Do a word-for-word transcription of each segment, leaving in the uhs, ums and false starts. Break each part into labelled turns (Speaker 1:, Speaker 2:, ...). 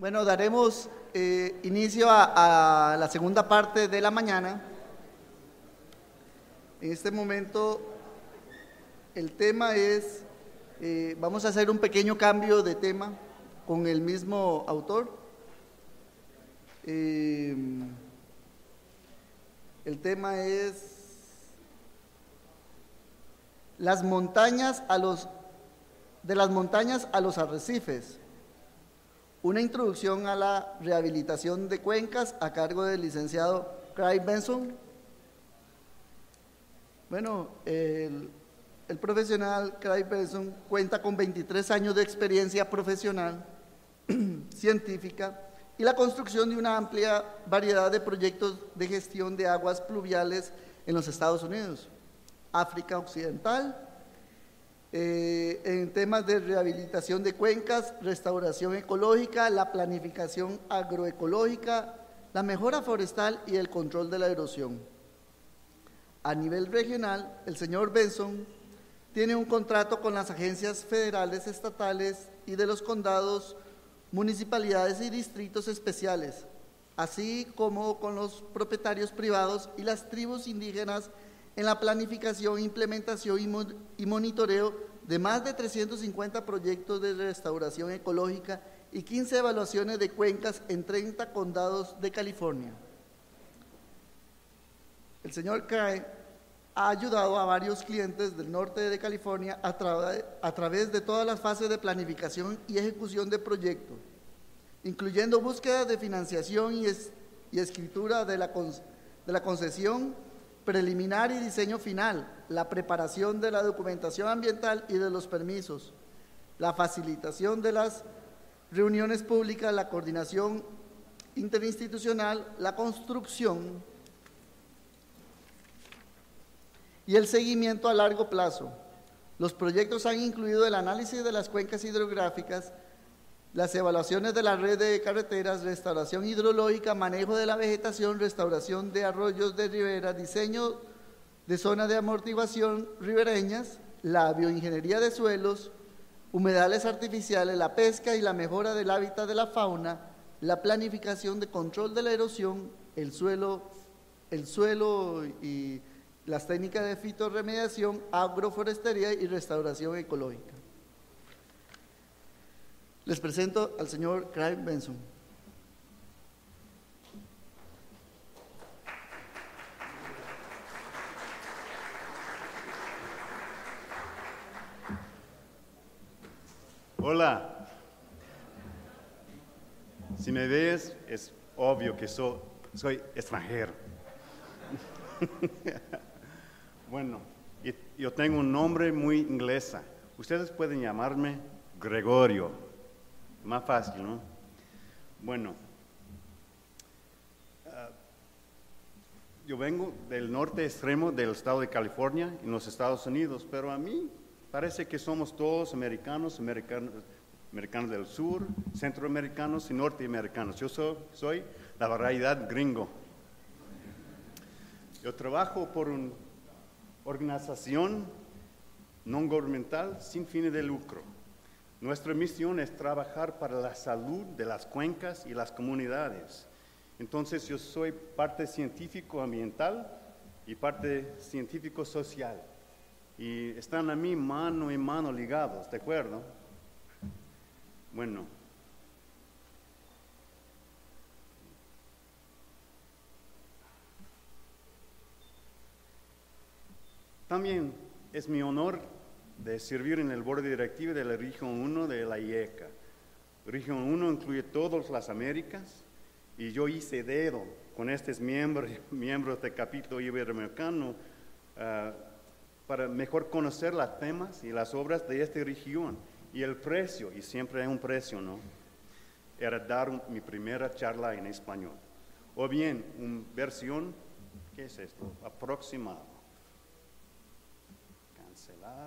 Speaker 1: Bueno, daremos eh, inicio a, a la segunda parte de la mañana. En este momento el tema es, eh, vamos a hacer un pequeño cambio de tema con el mismo autor. Eh, el tema es las montañas a los, de las montañas a los arrecifes. Una introducción a la rehabilitación de cuencas a cargo del licenciado Craig Benson. Bueno, el, el profesional Craig Benson cuenta con veintitrés años de experiencia profesional, científica y la construcción de una amplia variedad de proyectos de gestión de aguas pluviales en los Estados Unidos, África Occidental, Eh, en temas de rehabilitación de cuencas, restauración ecológica, la planificación agroecológica, la mejora forestal y el control de la erosión. A nivel regional, el señor Benson tiene un contrato con las agencias federales, estatales y de los condados, municipalidades y distritos especiales, así como con los propietarios privados y las tribus indígenas en la planificación, implementación y monitoreo de más de trescientos cincuenta proyectos de restauración ecológica y quince evaluaciones de cuencas en treinta condados de California. El señor Craig ha ayudado a varios clientes del norte de California a, tra a través de todas las fases de planificación y ejecución de proyectos, incluyendo búsqueda de financiación y, es y escritura de la, de la concesión preliminar y diseño final, la preparación de la documentación ambiental y de los permisos, la facilitación de las reuniones públicas, la coordinación interinstitucional, la construcción y el seguimiento a largo plazo. Los proyectos han incluido el análisis de las cuencas hidrográficas, las evaluaciones de la red de carreteras, restauración hidrológica, manejo de la vegetación, restauración de arroyos de ribera, diseño de zonas de amortiguación ribereñas, la bioingeniería de suelos, humedales artificiales, la pesca y la mejora del hábitat de la fauna, la planificación de control de la erosión, el suelo, el suelo y las técnicas de fitorremediación, agroforestería y restauración ecológica. Les presento al señor Craig Benson.
Speaker 2: Hola. Si me ves, es obvio que soy, soy extranjero. Bueno, yo tengo un nombre muy inglesa. Ustedes pueden llamarme Gregorio. Más fácil, ¿no? Bueno, uh, yo vengo del norte extremo del estado de California, en los Estados Unidos, pero a mí parece que somos todos americanos, americanos, americanos del sur, centroamericanos y norteamericanos. Yo soy, soy la variedad gringo. Yo trabajo por una organización no gubernamental sin fines de lucro. Nuestra misión es trabajar para la salud de las cuencas y las comunidades. Entonces yo soy parte científico ambiental y parte científico social. Y están a mí mano en mano ligados, ¿de acuerdo? Bueno. También es mi honor de servir en el Board Directivo de la Región uno de la I E C A. Región uno incluye todas las Américas y yo hice dedo con estos miembros, miembros del capítulo iberoamericano uh, para mejor conocer los temas y las obras de esta región. Y el precio, y siempre hay un precio, ¿no? Era dar un, mi primera charla en español. O bien, una versión, ¿qué es esto? Aproximado. Cancelar.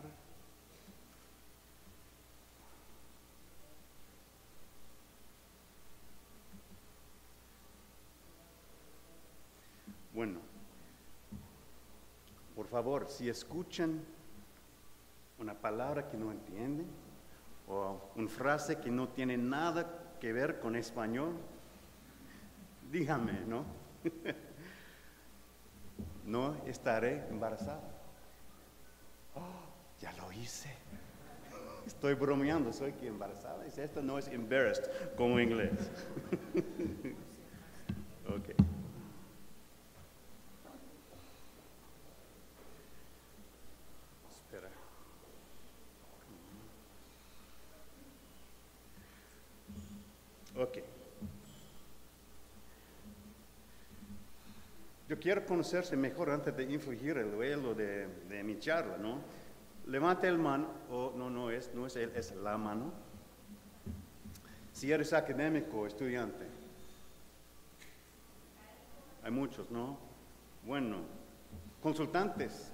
Speaker 2: Bueno, por favor, si escuchan una palabra que no entienden o una frase que no tiene nada que ver con español? Dígame, ¿no? No estaré embarazada. Oh, ya lo hice. Estoy bromeando, soy que embarazada. Dice, esto no es embarrassed como en inglés. Ok. Espera. Ok. Yo quiero conocerse mejor antes de infligir el duelo de, de mi charla, ¿no? Levante el mano, o oh, no, no es, no es él, es la mano. Si eres académico o estudiante. Hay muchos, ¿no? Bueno, consultantes,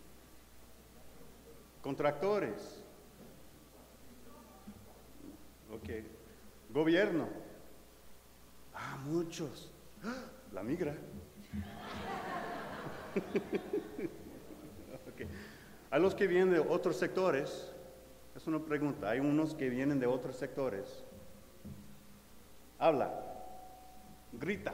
Speaker 2: contractores, ok, gobierno. Ah, muchos. La migra. Okay. A los que vienen de otros sectores, es una pregunta, hay unos que vienen de otros sectores. Habla, grita.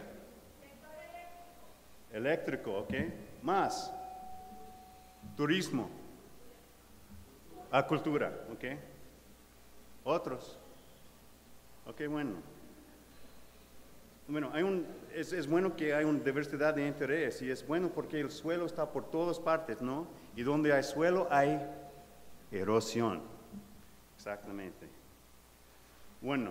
Speaker 2: Eléctrico, ok. Más. Turismo. Acultura, ok. Otros. Ok, bueno. Bueno, hay un, es, es bueno que hay una diversidad de interés y es bueno porque el suelo está por todas partes, ¿no? Y donde hay suelo hay erosión. Exactamente. Bueno,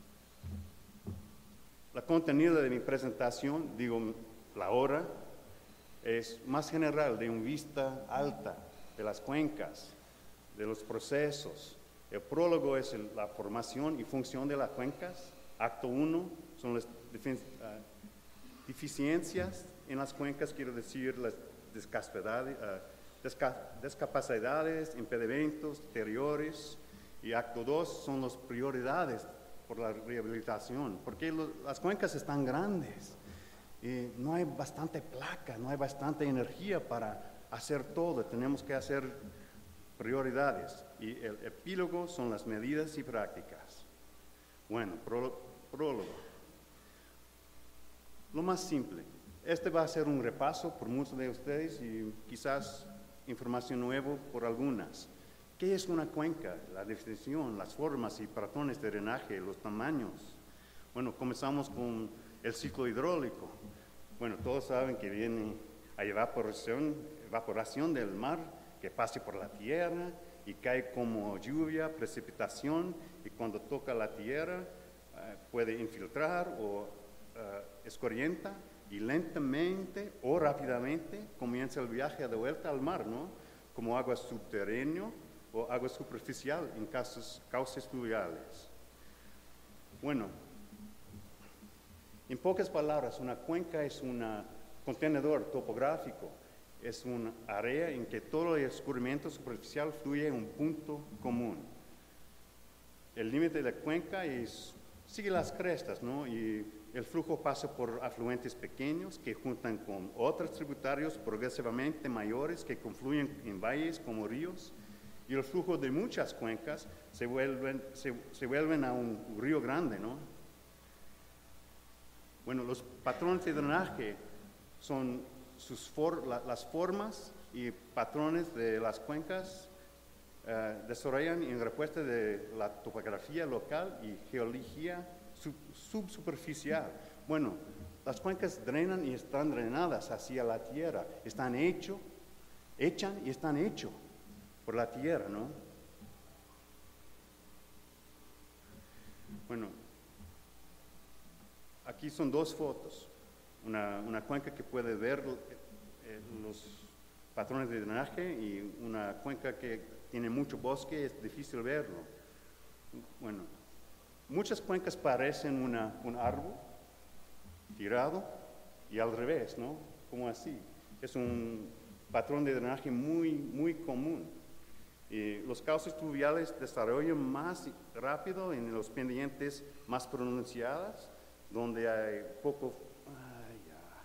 Speaker 2: la contenido de mi presentación, digo, la hora, es más general, de una vista alta de las cuencas, de los procesos. El prólogo es el, la formación y función de las cuencas. Acto uno son las uh, deficiencias en las cuencas, quiero decir, las discapacidades, uh, desca discapacidades, impedimentos, deteriores. Y acto dos son las prioridades por la rehabilitación, porque lo, las cuencas están grandes. Y no hay bastante placa, no hay bastante energía para hacer todo. Tenemos que hacer prioridades. Y el epílogo son las medidas y prácticas. Bueno, prólogo. Lo más simple. Este va a ser un repaso por muchos de ustedes y quizás información nueva por algunas. ¿Qué es una cuenca? La definición, las formas y patrones de drenaje, los tamaños. Bueno, comenzamos con el ciclo hidráulico. Bueno, todos saben que viene a evaporación, evaporación del mar, que pasa por la tierra y cae como lluvia, precipitación, y cuando toca la tierra uh, puede infiltrar o uh, escorrienta, y lentamente o rápidamente comienza el viaje de vuelta al mar, ¿no? Como agua subterránea o agua superficial en casos, cauces fluviales. Bueno, en pocas palabras, una cuenca es un contenedor topográfico, es una área en que todo el escurrimiento superficial fluye en un punto común. El límite de la cuenca es, sigue las crestas, ¿no? Y el flujo pasa por afluentes pequeños que juntan con otros tributarios progresivamente mayores que confluyen en valles como ríos, y el flujo de muchas cuencas se vuelven, se, se vuelven a un río grande, ¿no? Bueno, los patrones de drenaje son sus for, la, las formas y patrones de las cuencas uh, desarrollan en respuesta de la topografía local y geología sub, subsuperficial. Bueno, las cuencas drenan y están drenadas hacia la tierra, están hecho, echan y están hechos por la tierra, ¿no? Bueno, aquí son dos fotos. Una, una cuenca que puede ver eh, los patrones de drenaje y una cuenca que tiene mucho bosque, es difícil verlo. Bueno, muchas cuencas parecen una, un árbol tirado y al revés, ¿no? Como así. Es un patrón de drenaje muy, muy común. Y los cauces fluviales desarrollan más rápido en los pendientes más pronunciadas, donde hay poco... Ay, ya.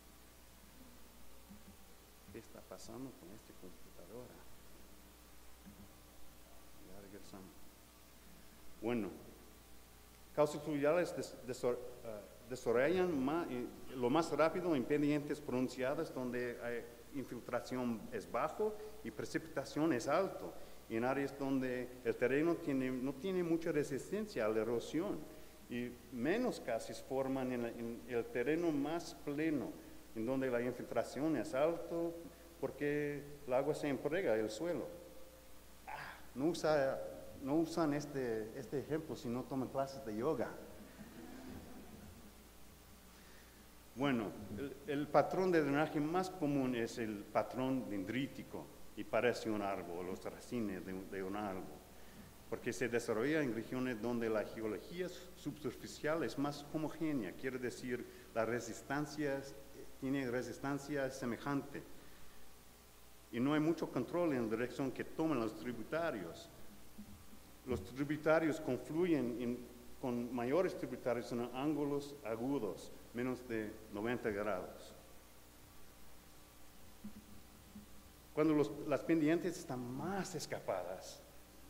Speaker 2: ¿Qué está pasando con esta computadora? Ya regresamos. Bueno, cauces fluviales des, desor, uh, desarrollan más, eh, lo más rápido en pendientes pronunciadas donde hay infiltración es bajo y precipitación es alto, y en áreas donde el terreno tiene, no tiene mucha resistencia a la erosión, y menos casos forman en, la, en el terreno más pleno, en donde la infiltración es alto, porque el agua se emprega el suelo. Ah, no, usa, no usan este, este ejemplo si no toman clases de yoga. Bueno, el, el patrón de drenaje más común es el patrón dendrítico y parece un árbol, los racines de, de un árbol, porque se desarrolla en regiones donde la geología subsurficial es más homogénea, quiere decir la resistencia tiene resistencia semejante y no hay mucho control en la dirección que toman los tributarios. Los tributarios confluyen en, con mayores tributarios en ángulos agudos, menos de noventa grados. Cuando los, las pendientes están más escapadas,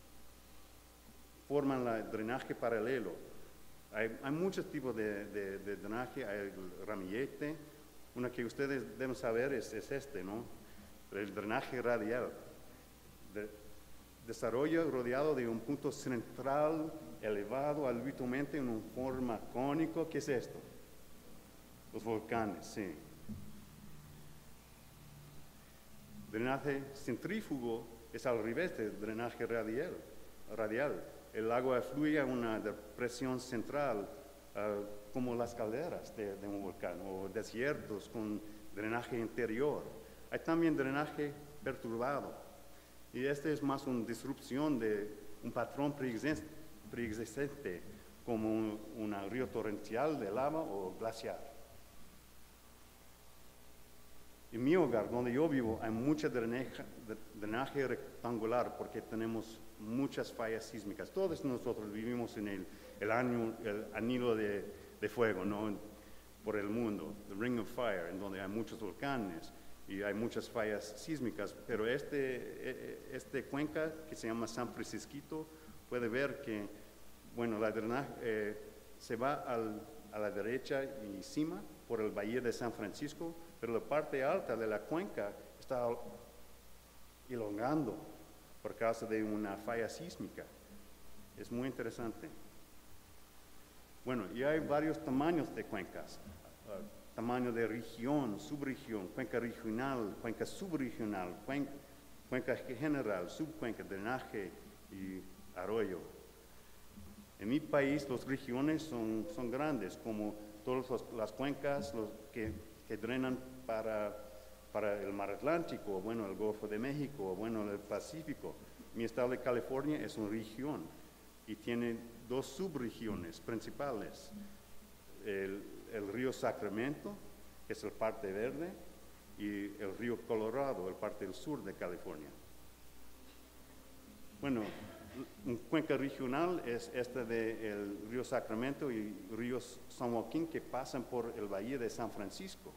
Speaker 2: forman el drenaje paralelo. Hay, hay muchos tipos de, de, de drenaje, hay el ramillete, una que ustedes deben saber es, es este, ¿no? El drenaje radial. De, desarrollo rodeado de un punto central elevado albitamente en una forma cónica. ¿Qué es esto? Los volcanes, sí. Drenaje centrífugo es al revés del drenaje radial. radial. El agua fluye a una depresión central, uh, como las calderas de, de un volcán, o desiertos con drenaje interior. Hay también drenaje perturbado, y este es más una disrupción de un patrón preexistente, como un, un río torrencial de lava o glaciar. En mi hogar, donde yo vivo, hay mucha drenaje, drenaje rectangular porque tenemos muchas fallas sísmicas. Todos nosotros vivimos en el, el, año, el anillo de, de fuego, ¿no? Por el mundo, the Ring of Fire, en donde hay muchos volcanes y hay muchas fallas sísmicas. Pero este, este cuenca que se llama San Francisquito, puede ver que, bueno, la drenaje eh, se va al, a la derecha y encima por el Valle de San Francisco, pero la parte alta de la cuenca está elongando por causa de una falla sísmica. Es muy interesante. Bueno, y hay varios tamaños de cuencas. Uh, tamaño de región, subregión, cuenca regional, cuenca subregional, cuenca, cuenca general, subcuenca, drenaje y arroyo. En mi país, las regiones son, son grandes, como todas los, las cuencas los que, que drenan para, para el mar Atlántico, bueno, el Golfo de México, bueno, el Pacífico. Mi estado de California es una región y tiene dos subregiones principales. El, el río Sacramento, que es la parte verde, y el río Colorado, la parte del sur de California. Bueno, un cuenca regional es este del río Sacramento y río San Joaquín que pasan por el Valle de San Francisco.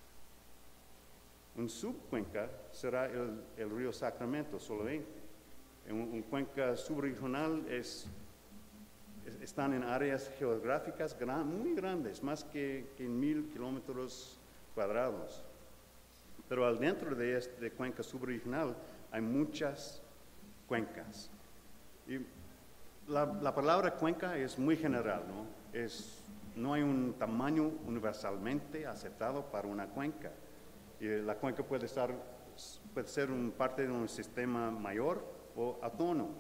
Speaker 2: Un subcuenca será el, el río Sacramento solamente. Un, un cuenca subregional es, es, están en áreas geográficas gran, muy grandes, más que, que mil kilómetros cuadrados. Pero al dentro de este cuenca subregional hay muchas cuencas. Y la, la palabra cuenca es muy general, ¿no? Es, no hay un tamaño universalmente aceptado para una cuenca. Y la cuenca puede, estar, puede ser un parte de un sistema mayor o autónomo.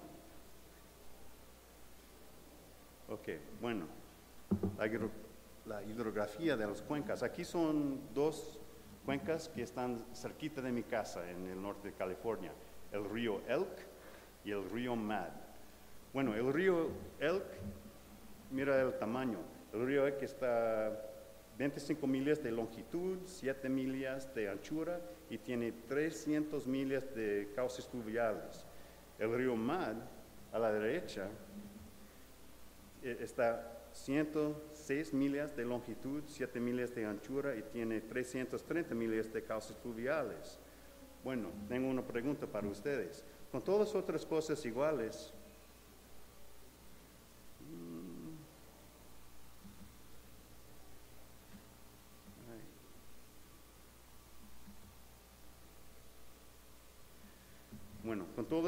Speaker 2: Ok, bueno, la, hidro, la hidrografía de las cuencas. Aquí son dos cuencas que están cerquita de mi casa en el norte de California, el río Elk y el río Mad. Bueno, el río Elk, mira el tamaño. El río Elk está veinticinco millas de longitud, siete millas de anchura y tiene trescientas millas de cauces fluviales. El río Mad, a la derecha, está ciento seis millas de longitud, siete millas de anchura y tiene trescientas treinta millas de cauces fluviales. Bueno, tengo una pregunta para ustedes. Con todas las otras cosas iguales,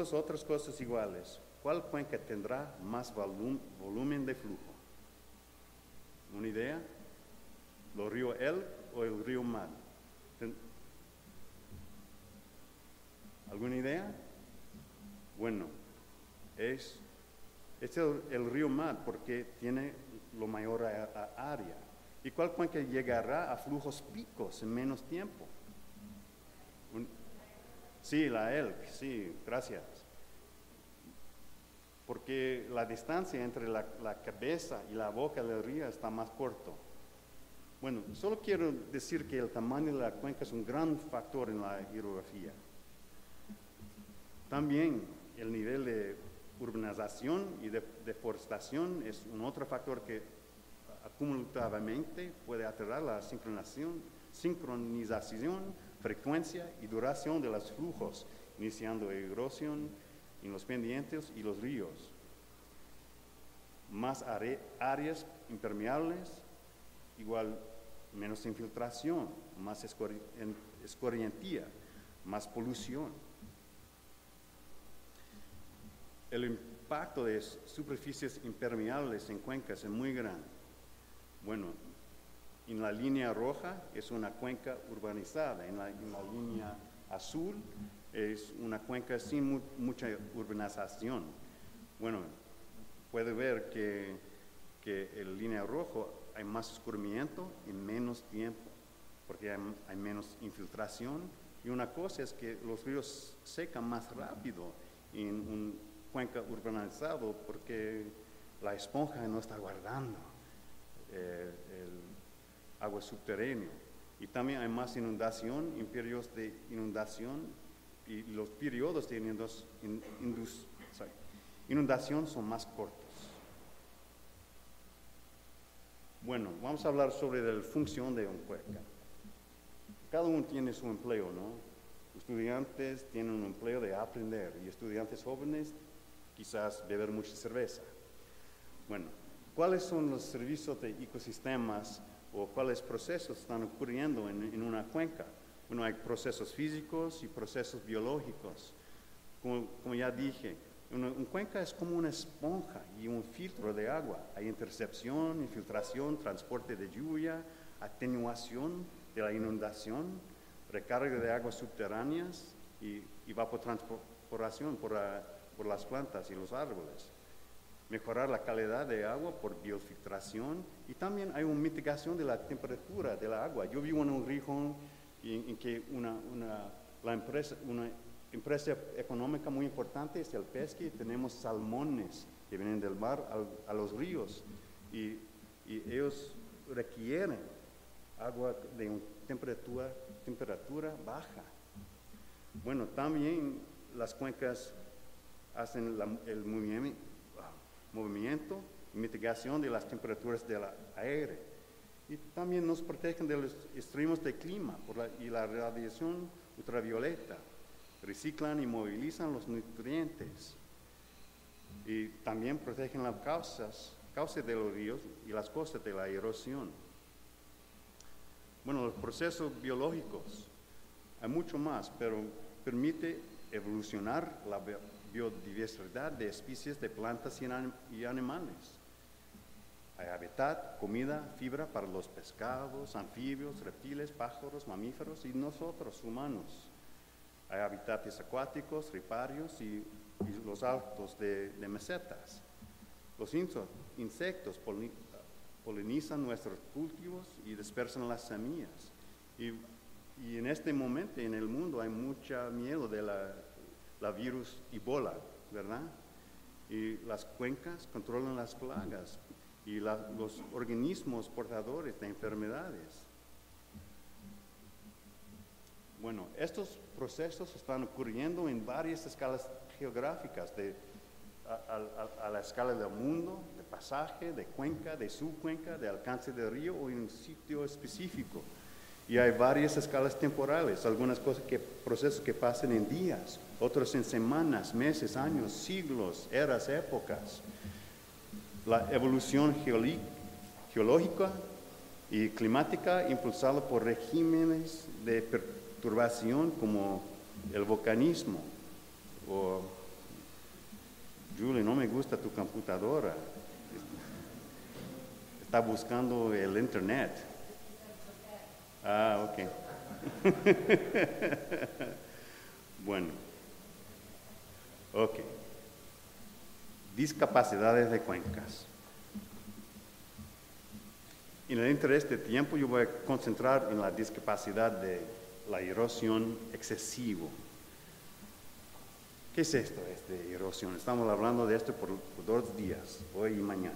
Speaker 2: todas otras cosas iguales, ¿cuál cuenca tendrá más volum- volumen de flujo? ¿Una idea? ¿El río Elk o el río Mad? Ten- ¿Alguna idea? Bueno, es, es el, el río Mad porque tiene lo mayor a- a área. ¿Y cuál cuenca llegará a flujos picos en menos tiempo? Un- sí, la Elk, sí, gracias. Porque la distancia entre la, la cabeza y la boca del río está más corto. Bueno, solo quiero decir que el tamaño de la cuenca es un gran factor en la hidrografía. También el nivel de urbanización y de deforestación es un otro factor que acumulativamente puede alterar la sincronización, sincronización, frecuencia y duración de los flujos, iniciando erosión en los pendientes y los ríos. Más are- áreas impermeables, igual menos infiltración, más escori- en- escorrentía, más polución. El impacto de superficies impermeables en cuencas es muy grande. Bueno, en la línea roja es una cuenca urbanizada, en la, en la línea azul es una cuenca sin mu mucha urbanización. Bueno, puede ver que, que en la línea roja hay más escurrimiento en menos tiempo, porque hay, hay menos infiltración. Y una cosa es que los ríos secan más rápido en un cuenca urbanizado porque la esponja no está guardando eh, el agua subterránea. Y también hay más inundación en periodos de inundación y los periodos de inundación, indus, sorry, inundación son más cortos. Bueno, vamos a hablar sobre la función de un cuenca. Cada uno tiene su empleo, ¿no? Estudiantes tienen un empleo de aprender y estudiantes jóvenes quizás beber mucha cerveza. Bueno, ¿cuáles son los servicios de ecosistemas o cuáles procesos están ocurriendo en, en una cuenca? Bueno, hay procesos físicos y procesos biológicos. Como, como ya dije, una, una cuenca es como una esponja y un filtro de agua. Hay intercepción, infiltración, transporte de lluvia, atenuación de la inundación, recarga de aguas subterráneas y evapotranspiración por, la, por las plantas y los árboles. Mejorar la calidad de agua por biofiltración y también hay una mitigación de la temperatura del agua. Yo vivo en un rincón en, en que una, una, la empresa, una empresa económica muy importante es el pesque. Tenemos salmones que vienen del mar a, a los ríos y, y ellos requieren agua de una temperatura, temperatura baja. Bueno, también las cuencas hacen la, el movimiento, movimiento y mitigación de las temperaturas del aire. Y también nos protegen de los extremos de clima por la, y la radiación ultravioleta. Reciclan y movilizan los nutrientes. Y también protegen las causas, causas de los ríos y las costas de la erosión. Bueno, los procesos biológicos, hay mucho más, pero permite evolucionar la biodiversidad de especies de plantas y, anim y animales. Hay hábitat, comida, fibra para los pescados, anfibios, reptiles, pájaros, mamíferos y nosotros, humanos. Hay hábitats acuáticos, riparios y, y los altos de, de mesetas. Los insectos polin polinizan nuestros cultivos y dispersan las semillas. Y, y en este momento en el mundo hay mucho miedo de la, la virus Ebola, ¿verdad? Y las cuencas controlan las plagas y la, los organismos portadores de enfermedades. Bueno, estos procesos están ocurriendo en varias escalas geográficas, de, a, a, a la escala del mundo, de pasaje, de cuenca, de subcuenca, de alcance del río o en un sitio específico. Y hay varias escalas temporales, algunas cosas que, procesos que pasan en días, otros en semanas, meses, años, siglos, eras, épocas. La evolución geológica y climática impulsada por regímenes de perturbación como el volcanismo o Julie, no me gusta tu computadora. Está buscando el internet. Ah, ok. Bueno. Ok. Discapacidades de cuencas. En el interés de tiempo yo voy a concentrar en la discapacidad de la erosión excesiva. ¿Qué es esto, esta erosión? Estamos hablando de esto por, por dos días, hoy y mañana.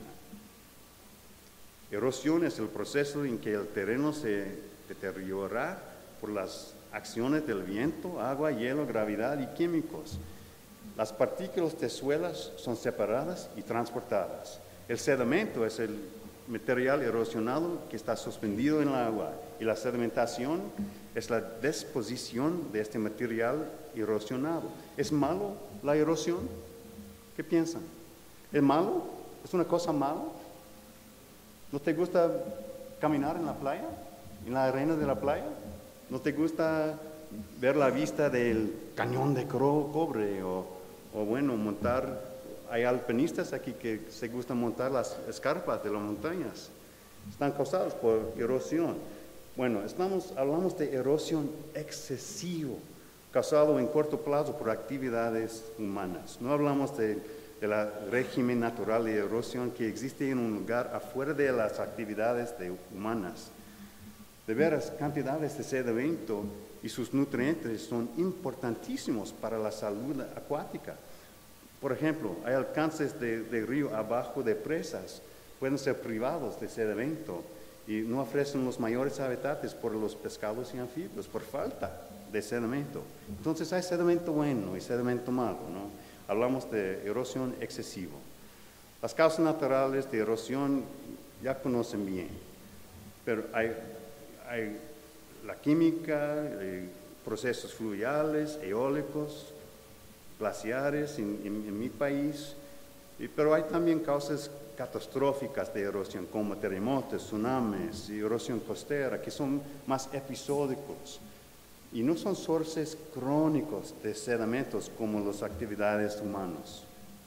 Speaker 2: Erosión es el proceso en que el terreno se deteriora por las acciones del viento, agua, hielo, gravedad y químicos. Las partículas de suelas son separadas y transportadas. El sedimento es el material erosionado que está suspendido en el agua y la sedimentación es la disposición de este material erosionado. ¿Es malo la erosión? ¿Qué piensan? ¿Es malo? ¿Es una cosa mala? ¿No te gusta caminar en la playa? ¿En la arena de la playa? ¿No te gusta ver la vista del cañón de cobre o, o bueno, montar? Hay alpinistas aquí que se gustan montar las escarpas de las montañas. Están causados por erosión. Bueno, estamos, hablamos de erosión excesiva, causado en corto plazo por actividades humanas. No hablamos de, de la régimen natural de erosión que existe en un lugar afuera de las actividades de humanas. De veras, cantidades de sedimento y sus nutrientes son importantísimos para la salud acuática. Por ejemplo, hay alcances de, de río abajo de presas, pueden ser privados de sedimento y no ofrecen los mayores hábitats por los pescados y anfibios por falta de sedimento. Entonces hay sedimento bueno y sedimento malo, ¿no? Hablamos de erosión excesiva. Las causas naturales de erosión ya conocen bien, pero hay, hay la química, eh, procesos fluviales, eólicos, glaciares en, en, en mi país, y, pero hay también causas catastróficas de erosión como terremotos, tsunamis y erosión costera que son más episódicos y no son sources crónicos de sedimentos como las actividades humanas.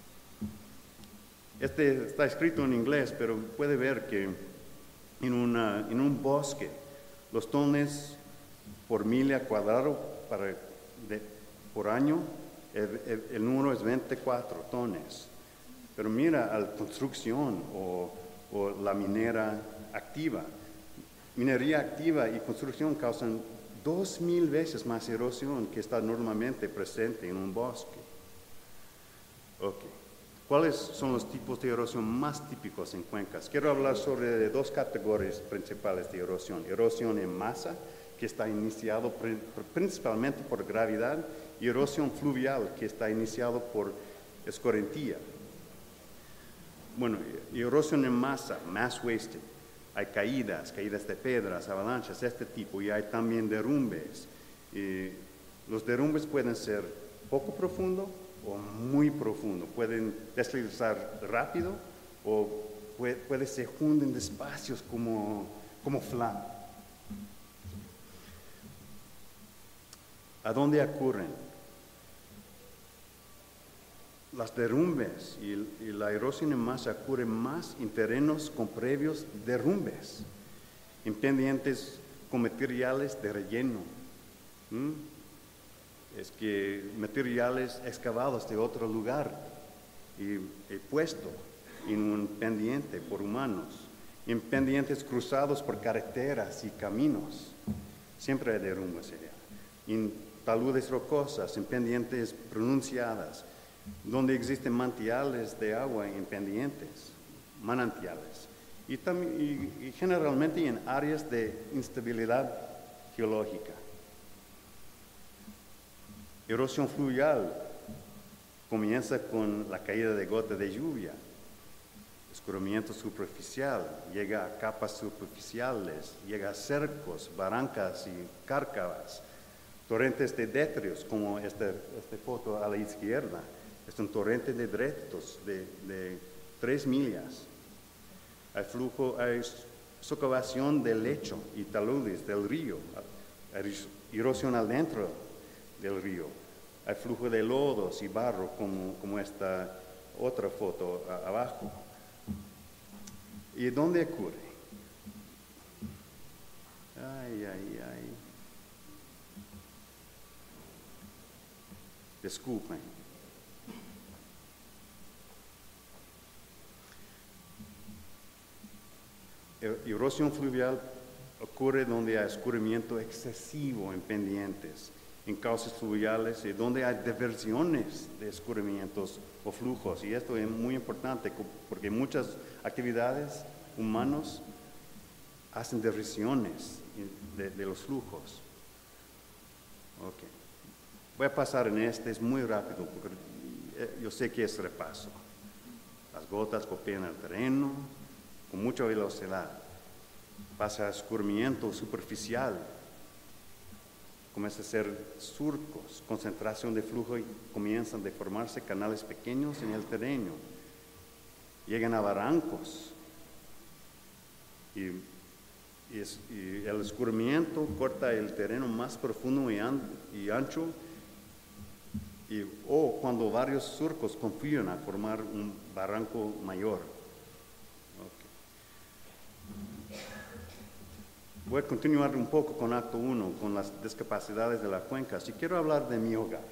Speaker 2: Este está escrito en inglés, pero puede ver que en, una, en un bosque los tones por milla cuadrado para, de, por año, el, el, el número es veinticuatro tones. Pero mira a la construcción o, o la minera activa. Minería activa y construcción causan dos mil veces más erosión que está normalmente presente en un bosque. Ok. ¿Cuáles son los tipos de erosión más típicos en cuencas? Quiero hablar sobre dos categorías principales de erosión. Erosión en masa, que está iniciado principalmente por gravedad, y erosión fluvial, que está iniciado por escorrentía. Bueno, erosión en masa, mass wasting. Hay caídas, caídas de piedras, avalanchas, este tipo, y hay también derrumbes. Y los derrumbes pueden ser poco profundos o muy profundos. Pueden deslizar rápido o puede, puede se hunden despacios como, como flan. ¿A dónde ocurren? Las derrumbes y, y la erosión en masa ocurren más en terrenos con previos derrumbes, en pendientes con materiales de relleno. ¿Mm? Es que materiales excavados de otro lugar y, y puesto en un pendiente por humanos, en pendientes cruzados por carreteras y caminos. Siempre hay derrumbes allá. En taludes rocosas, en pendientes pronunciadas, donde existen manantiales de agua en pendientes, manantiales, y, también, y, y generalmente en áreas de instabilidad geológica. Erosión fluvial comienza con la caída de gotas de lluvia, escurrimiento superficial, llega a capas superficiales, llega a cercos, barrancas y cárcavas, torrentes de detritos, como esta, esta foto a la izquierda. Es un torrente de detritos de, de tres millas. Hay flujo, hay socavación del lecho y taludes del río, hay erosión adentro del río. Hay flujo de lodos y barro como, como esta otra foto a, abajo. ¿Y dónde ocurre? Ay, ay, ay. Disculpen. Erosión fluvial ocurre donde hay escurrimiento excesivo en pendientes, en cauces fluviales y donde hay diversiones de escurrimientos o flujos. Y esto es muy importante porque muchas actividades humanas hacen diversiones de, de los flujos. Okay. Voy a pasar en este, es muy rápido porque yo sé que es repaso. Las gotas golpean el terreno con mucha velocidad. Pasa a escurrimiento superficial. Comienza a ser surcos, concentración de flujo y comienzan a formarse canales pequeños en el terreno. Llegan a barrancos. Y, y, es, y el escurrimiento corta el terreno más profundo y, an, y ancho. Y, o cuando varios surcos confluyen a formar un barranco mayor. Voy a continuar un poco con acto uno, con las discapacidades de la cuenca. Si quiero hablar de mi hogar,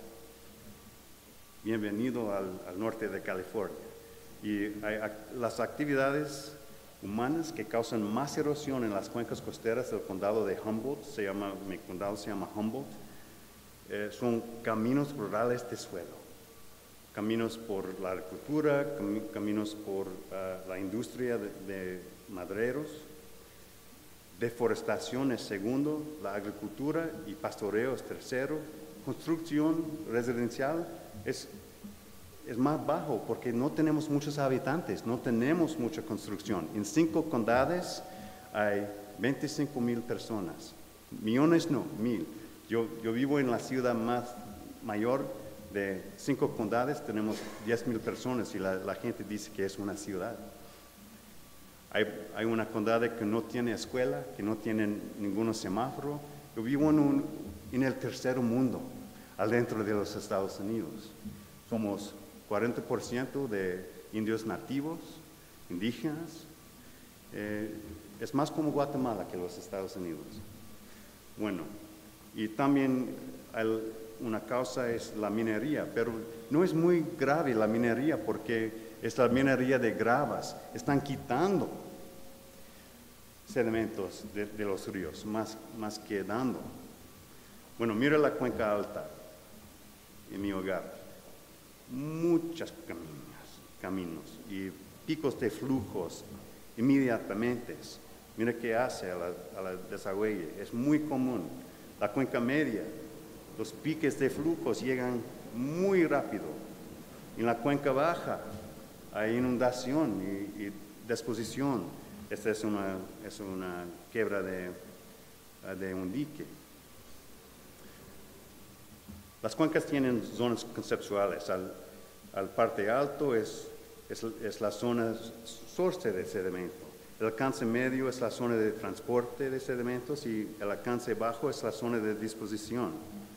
Speaker 2: bienvenido al, al norte de California. Y hay, las actividades humanas que causan más erosión en las cuencas costeras del condado de Humboldt, se llama, mi condado se llama Humboldt, eh, son caminos rurales de suelo, caminos por la agricultura, cam, caminos por uh, la industria de, de madereros. Deforestación es segundo, la agricultura y pastoreo es tercero, construcción residencial es, es más bajo porque no tenemos muchos habitantes, no tenemos mucha construcción. En cinco condados hay veinticinco mil personas, millones no, mil. Yo, yo vivo en la ciudad más mayor de cinco condados, tenemos diez mil personas y la, la gente dice que es una ciudad. Hay, hay una condado que no tiene escuela, que no tiene ningún semáforo. Yo vivo en, un, en el tercer mundo, adentro de los Estados Unidos. Somos cuarenta por ciento de indios nativos, indígenas. Eh, es más como Guatemala que los Estados Unidos. Bueno, y también hay una causa es la minería, pero no es muy grave la minería porque es la minería de gravas. Están quitando sedimentos de, de los ríos, más, más que dando. Bueno, mira la cuenca alta en mi hogar. Muchos caminos, caminos y picos de flujos inmediatamente. Mira qué hace a la, a la desagüe. Es muy común. La cuenca media, los piques de flujos llegan muy rápido. En la cuenca baja hay inundación y, y disposición. Esta es una, es una quiebra de, de un dique. Las cuencas tienen zonas conceptuales. Al, al parte alto es, es, es la zona source de sedimento. El alcance medio es la zona de transporte de sedimentos y el alcance bajo es la zona de disposición.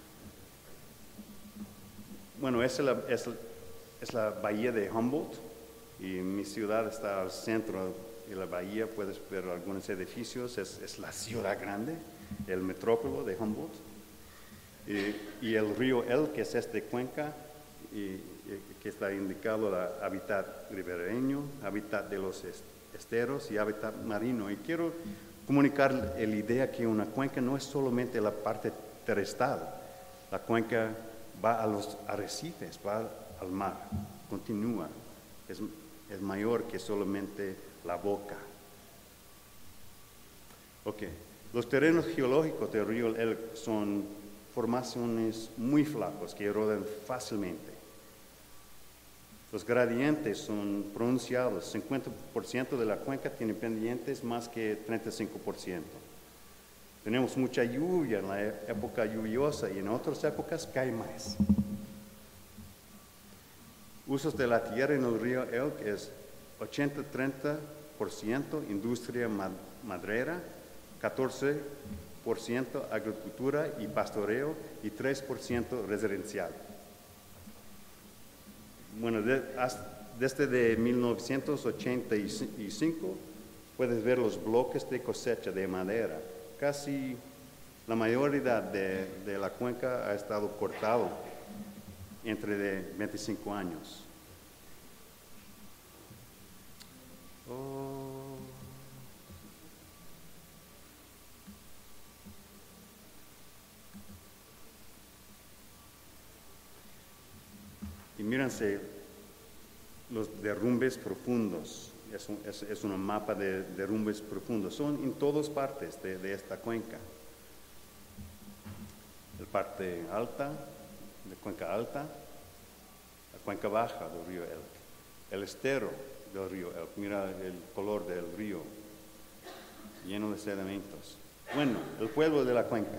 Speaker 2: Bueno, esa es la, es, es la bahía de Humboldt y mi ciudad está al centro de la bahía. Puedes ver algunos edificios. Es, es la ciudad grande, el metrópolo de Humboldt. Y, y el río El, que es este cuenca, y, y, que está indicado el hábitat ribereño, hábitat de los esteros y hábitat marino. Y quiero comunicar la idea que una cuenca no es solamente la parte terrestre. La cuenca va a los arrecifes, va al mar, continúa, es, es mayor que solamente la boca. Ok, los terrenos geológicos del río El son formaciones muy flacos que erodan fácilmente. Los gradientes son pronunciados. cincuenta por ciento de la cuenca tiene pendientes más que treinta y cinco por ciento. Tenemos mucha lluvia en la época lluviosa y en otras épocas cae más. Usos de la tierra en el río Elk es ochenta treinta por ciento industria maderera, catorce por ciento agricultura y pastoreo y tres por ciento residencial. Bueno, de, desde de mil novecientos ochenta y cinco puedes ver los bloques de cosecha de madera. Casi la mayoría de, de la cuenca ha estado cortado entre de veinticinco años. Oh. Y mírense los derrumbes profundos. Es un, es, es un mapa de derrumbes profundos. Son en todas partes de, de esta cuenca. La parte alta, la cuenca alta, la cuenca baja del río Elk, el estero del río Elk. Mira el color del río, lleno de sedimentos. Bueno, el pueblo de la cuenca,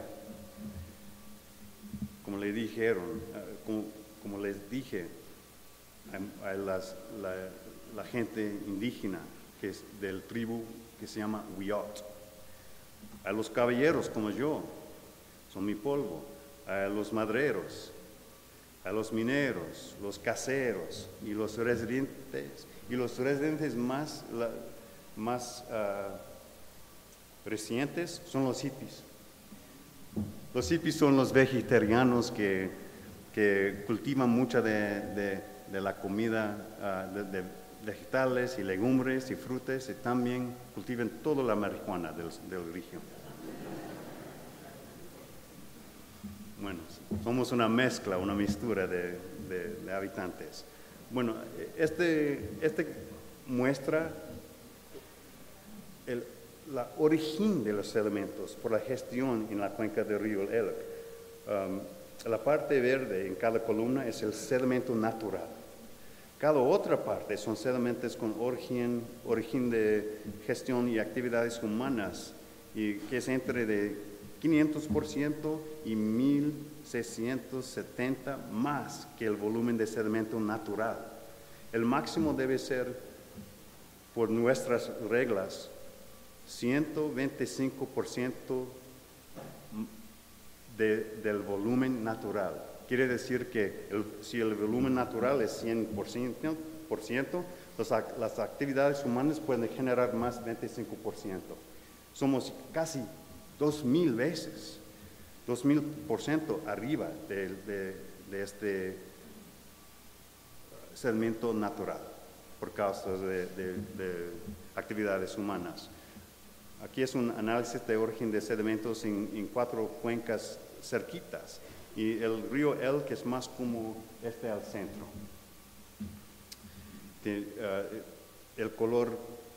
Speaker 2: como le dijeron, como, como les dije a, a las, la, la gente indígena que es del tribu que se llama Wiyot, a los caballeros como yo, son mi polvo, a los madreros, a los mineros, los caseros y los residentes, y los residentes más, la, más uh, recientes son los hippies. Los hippies son los vegetarianos que, que cultivan mucha de, de, de la comida uh, de, de vegetales y legumbres y frutas, y también cultivan toda la marihuana del, del región. Bueno, somos una mezcla, una mixtura de, de, de habitantes. Bueno, este, este muestra el, la origen de los sedimentos por la gestión en la cuenca del río Elk. Um, la parte verde en cada columna es el sedimento natural. Cada otra parte son sedimentos con origen, origen de gestión y actividades humanas, y que es entre de quinientos por ciento y mil seiscientos setenta más que el volumen de sedimento natural. El máximo debe ser, por nuestras reglas, ciento veinticinco por ciento de, del volumen natural. Quiere decir que el, si el volumen natural es cien por ciento, por ciento, los, las actividades humanas pueden generar más veinticinco por ciento. Somos casi dos mil veces, dos mil por ciento arriba de, de, de este sedimento natural por causa de, de, de actividades humanas. Aquí es un análisis de origen de sedimentos en, en cuatro cuencas cerquitas, y el río Elk es más como este al centro. De, uh, el color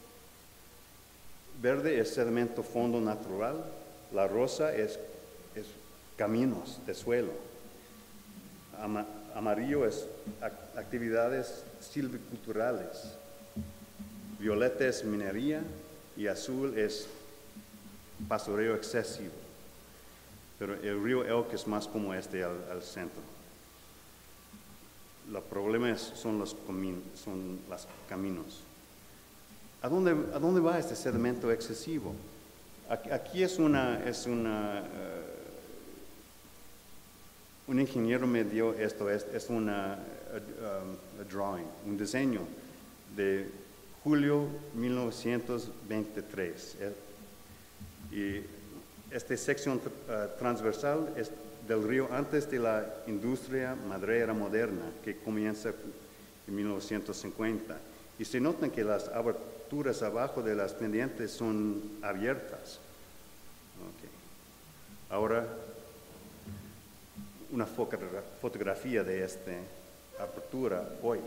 Speaker 2: verde es sedimento fondo natural, la rosa es, es caminos de suelo, Ama, amarillo es act actividades silviculturales, violeta es minería y azul es pastoreo excesivo. Pero el río Elk es más como este al, al centro. Los problemas son los, son los caminos. ¿A dónde, ¿A dónde va este sedimento excesivo? Aquí, aquí es una, es una uh, un ingeniero me dio esto, es, es una uh, um, a drawing, un diseño de julio mil novecientos veintitrés. Y esta sección uh, transversal es del río antes de la industria maderera moderna, que comienza en mil novecientos cincuenta. Y se notan que las aberturas abajo de las pendientes son abiertas. Okay. Ahora, una fotografía de esta apertura hoy.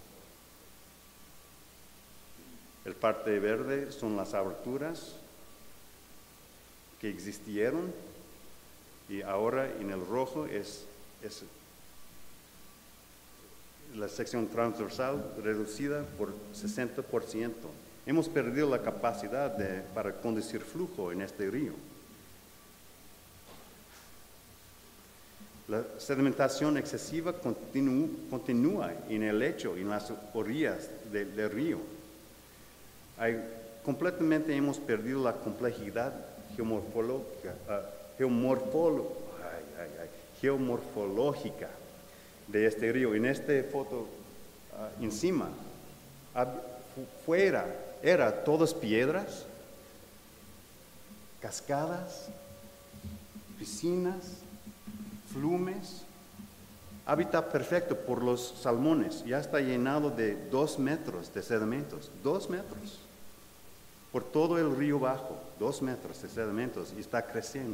Speaker 2: El parte verde son las aberturas que existieron, y ahora en el rojo es, es la sección transversal reducida por sesenta por ciento. Hemos perdido la capacidad de, para conducir flujo en este río. La sedimentación excesiva continu, continúa en el lecho y en las orillas de, del río. Hay, completamente hemos perdido la complejidad geomorfológica, uh, geomorfolo, ay, ay, ay, geomorfológica de este río. En esta foto uh, encima Fuera era todas piedras, cascadas, piscinas, flumes, hábitat perfecto por los salmones. Ya está llenado de dos metros de sedimentos, dos metros, por todo el río bajo, dos metros de sedimentos, y está creciendo.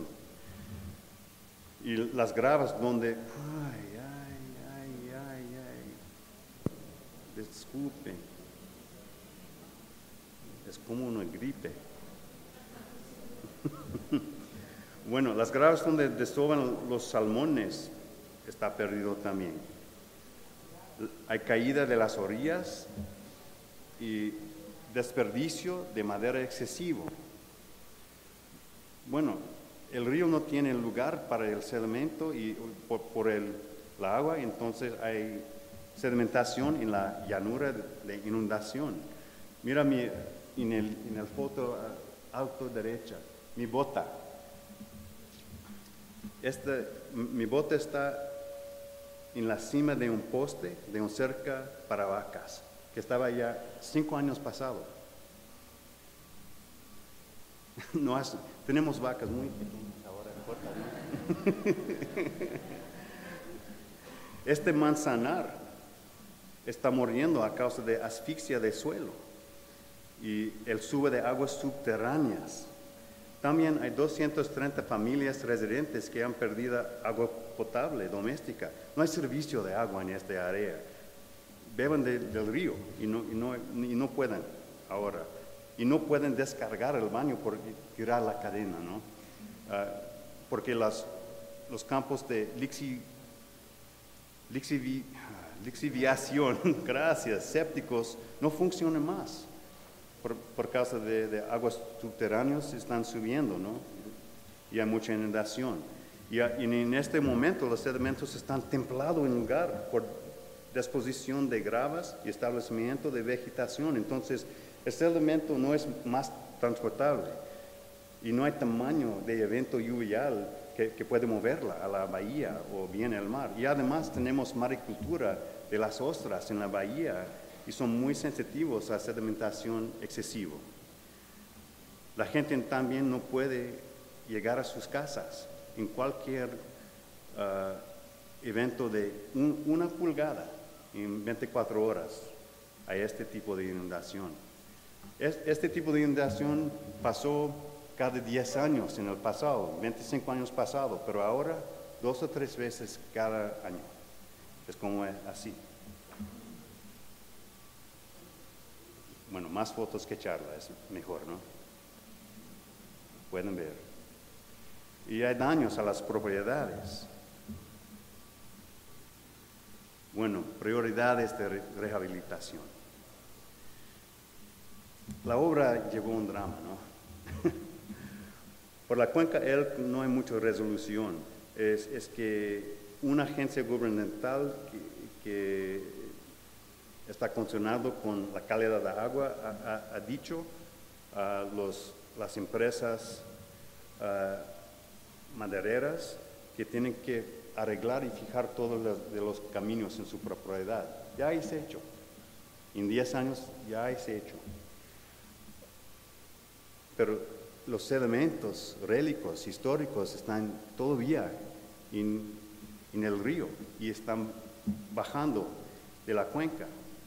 Speaker 2: Y las gravas donde, ay, ay, ay, ay, ay, disculpen, es como una gripe. Bueno, las gravas donde desoban los salmones está perdido también. Hay caída de las orillas y desperdicio de madera excesivo. Bueno, el río no tiene lugar para el sedimento y por, por el, la agua, entonces hay sedimentación en la llanura de inundación. Mira mi, en, el, en el foto alto derecha, mi bota. Este, mi bota está en la cima de un poste, de un cerca para vacas, que estaba ya cinco años pasado. No hace, tenemos vacas muy pequeñas ahora, corta, ¿no? Este manzanar está muriendo a causa de asfixia de suelo y el sube de aguas subterráneas. También hay doscientas treinta familias residentes que han perdido agua potable doméstica. No hay servicio de agua en esta área. Beben de, del río y no, y, no, y no pueden ahora. Y no pueden descargar el baño por tirar la cadena, ¿no? Uh, porque las, los campos de lixi, lixivi, lixiviación, gracias, sépticos, no funcionan más. Por, por causa de, de aguas subterráneas están subiendo, ¿no? Y hay mucha inundación. Y, y en este momento los sedimentos están templados en lugar por disposición de gravas y establecimiento de vegetación. Entonces, el sedimento no es más transportable y no hay tamaño de evento lluvial que, que puede moverla a la bahía o bien al mar. Y además tenemos maricultura de las ostras en la bahía y son muy sensitivos a sedimentación excesiva. La gente también no puede llegar a sus casas en cualquier uh, evento de un, una pulgada en veinticuatro horas a este tipo de inundación. Es, este tipo de inundación pasó cada diez años en el pasado, veinticinco años pasado, pero ahora dos o tres veces cada año. Es como es así. Bueno, más fotos que charla, es mejor, ¿no? Pueden ver. Y hay daños a las propiedades. Bueno, prioridades de re rehabilitación. La obra llevó un drama, ¿no? Por la cuenca Elk no hay mucha resolución. Es, es que una agencia gubernamental que, que está condicionado con la calidad de agua, ha, ha, ha dicho a los, las empresas uh, madereras que tienen que arreglar y fijar todos los, de los caminos en su propiedad. Ya es hecho. En diez años ya es hecho. Pero los sedimentos rélicos, históricos, están todavía en, en el río y están bajando de la cuenca.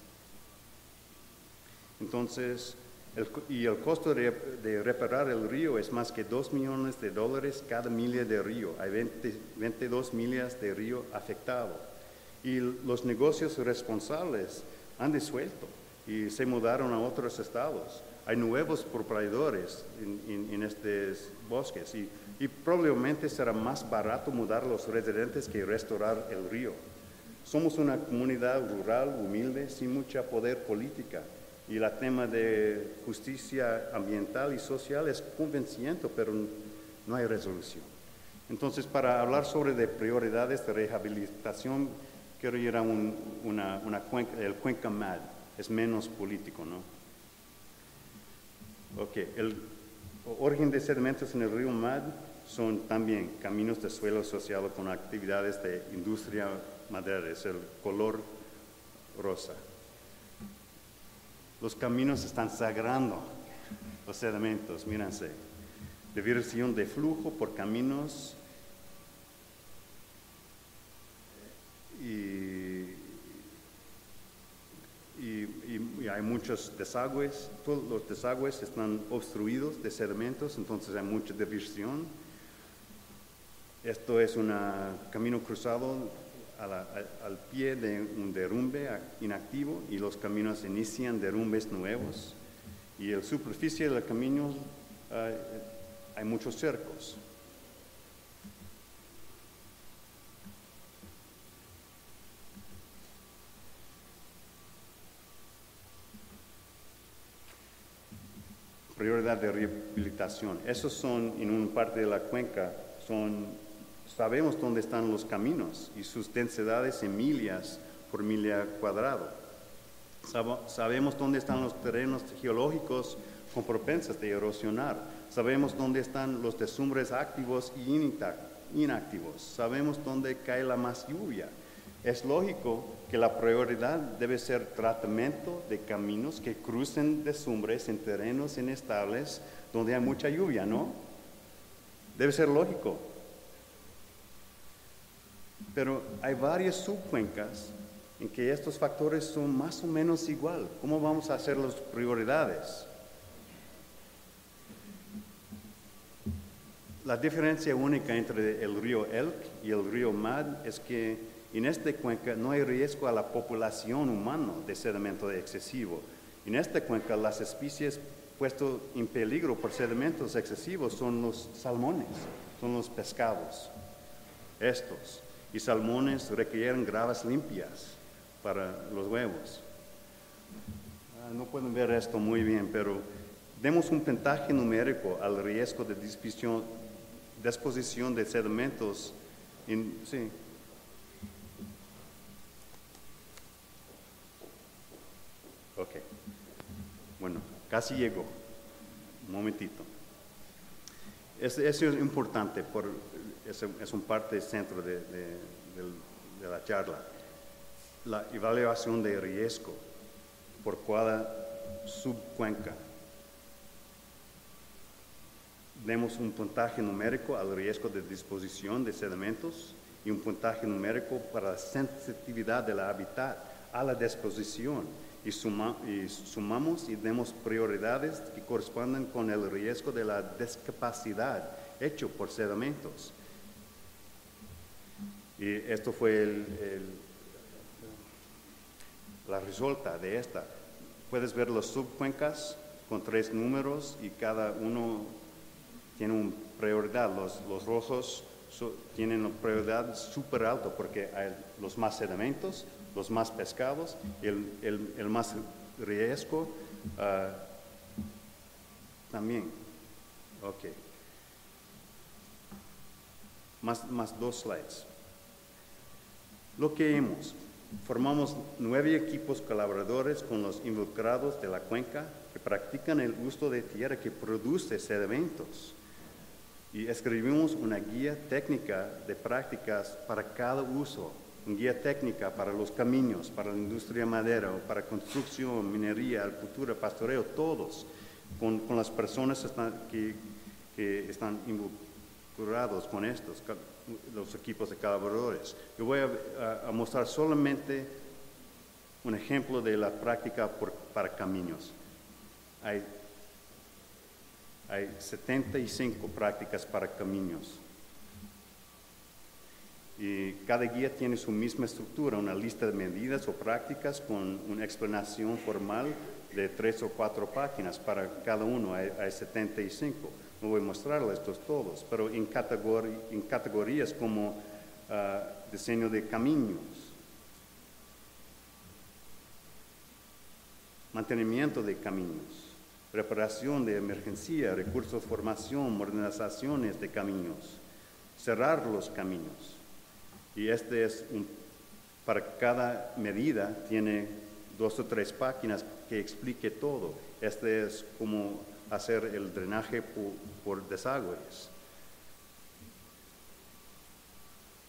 Speaker 2: Entonces, el, y el costo de, de reparar el río es más que dos millones de dólares cada milla de río. Hay veinte, veintidós millas de río afectado. Y los negocios responsables han disuelto y se mudaron a otros estados. Hay nuevos propietarios en, en, en estos bosques y, y probablemente será más barato mudar a los residentes que restaurar el río. Somos una comunidad rural, humilde, sin mucha poder política. Y el tema de justicia ambiental y social es convenciente, pero no hay resolución. Entonces, para hablar sobre de prioridades de rehabilitación, quiero ir a un, una, una cuenca, el Cuenca M A D, es menos político, ¿no? Ok, el origen de sedimentos en el río M A D son también caminos de suelo asociados con actividades de industria maderera, es el color rosa. Los caminos están sagrando los sedimentos, mírense. Diversión de flujo por caminos y, y, y, y hay muchos desagües. Todos los desagües están obstruidos de sedimentos, entonces hay mucha diversión. Esto es un camino cruzado a la, a, al pie de un derrumbe inactivo y los caminos inician derrumbes nuevos. Y en la superficie del camino uh, hay muchos cercos. Prioridad de rehabilitación. Esos son, en una parte de la cuenca, son, sabemos dónde están los caminos y sus densidades en millas por milla cuadrado. Sab- sabemos dónde están los terrenos geológicos con propensas de erosionar. Sabemos dónde están los desumbres activos y inactivos. Sabemos dónde cae la más lluvia. Es lógico que la prioridad debe ser tratamiento de caminos que crucen desumbres en terrenos inestables donde hay mucha lluvia, ¿no? Debe ser lógico. Pero hay varias subcuencas en que estos factores son más o menos igual. ¿Cómo vamos a hacer las prioridades? La diferencia única entre el río Elk y el río Mad es que en esta cuenca no hay riesgo a la población humana de sedimento excesivo. En esta cuenca las especies puestas en peligro por sedimentos excesivos son los salmones, son los pescados. Estos. Y salmones requieren gravas limpias para los huevos. Ah, no pueden ver esto muy bien, pero demos un puntaje numérico al riesgo de disposición, disposición de sedimentos. En, sí. Ok. Bueno, casi llegó. Un momentito. Eso es importante, por, es, es un parte centro de, de, de, de la charla. La evaluación de riesgo por cada subcuenca. Demos un puntaje numérico al riesgo de disposición de sedimentos y un puntaje numérico para la sensitividad del hábitat a la disposición y, suma, y sumamos y demos prioridades que correspondan con el riesgo de la discapacidad hecho por sedimentos. Y esto fue el, el la resulta de esta. Puedes ver las subcuencas con tres números y cada uno tiene una prioridad. Los, los rojos so, tienen una prioridad súper alta porque hay los más sedimentos, los más pescados y el, el, el más riesgo uh, también. Ok. Más, más dos slides. Lo que hemos. Formamos nueve equipos colaboradores con los involucrados de la cuenca que practican el uso de tierra que produce sedimentos. Y escribimos una guía técnica de prácticas para cada uso, una guía técnica para los caminos, para la industria madera, o para construcción, minería, agricultura, pastoreo, todos, con, con las personas están, que, que están involucrados con estos, los equipos de colaboradores. Yo voy a, a, a mostrar solamente un ejemplo de la práctica por, para caminos. Hay, hay setenta y cinco prácticas para caminos. Y cada guía tiene su misma estructura, una lista de medidas o prácticas con una explanación formal de tres o cuatro páginas para cada uno. Hay, hay setenta y cinco. No voy a mostrarles estos todos, pero en, categori en categorías como uh, diseño de caminos, mantenimiento de caminos, reparación de emergencia, recursos, formación, modernizaciones de caminos, cerrar los caminos. Y este es, un, para cada medida, tiene dos o tres páginas que explique todo. Este es como hacer el drenaje por, por desagües.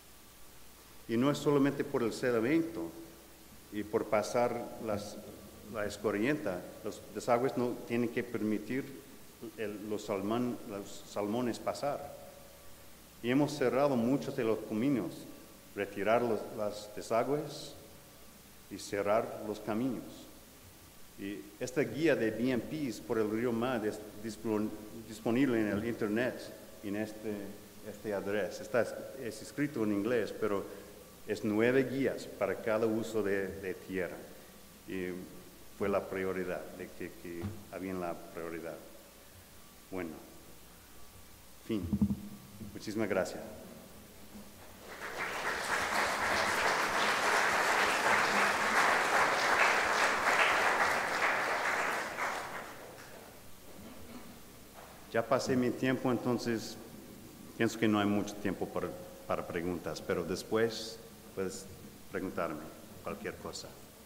Speaker 2: Y no es solamente por el sedimento y por pasar las, la escorrienta, los desagües no tienen que permitir el, los, salmón, los salmones pasar. Y hemos cerrado muchos de los caminos, retirar los las desagües y cerrar los caminos. Y esta guía de B M Ps por el río Mad es disponible en el internet, en este, este adres. Está es escrito en inglés, pero es nueve guías para cada uso de, de tierra. Y fue la prioridad, de que, que había la prioridad. Bueno, fin. Muchísimas gracias. Ya pasé mi tiempo, entonces pienso que no hay mucho tiempo para, para preguntas, pero después puedes preguntarme cualquier cosa.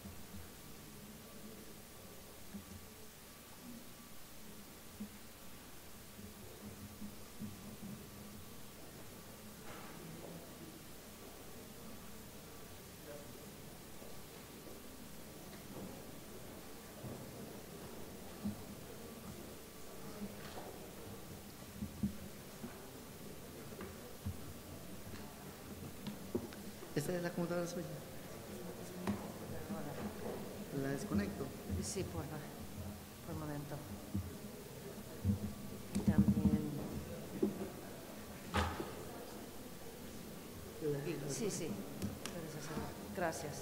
Speaker 1: ¿Esta es la computadora suya? ¿La desconecto?
Speaker 3: Sí, por, por el momento. Y también... Sí, sí, puedes hacerlo. Gracias.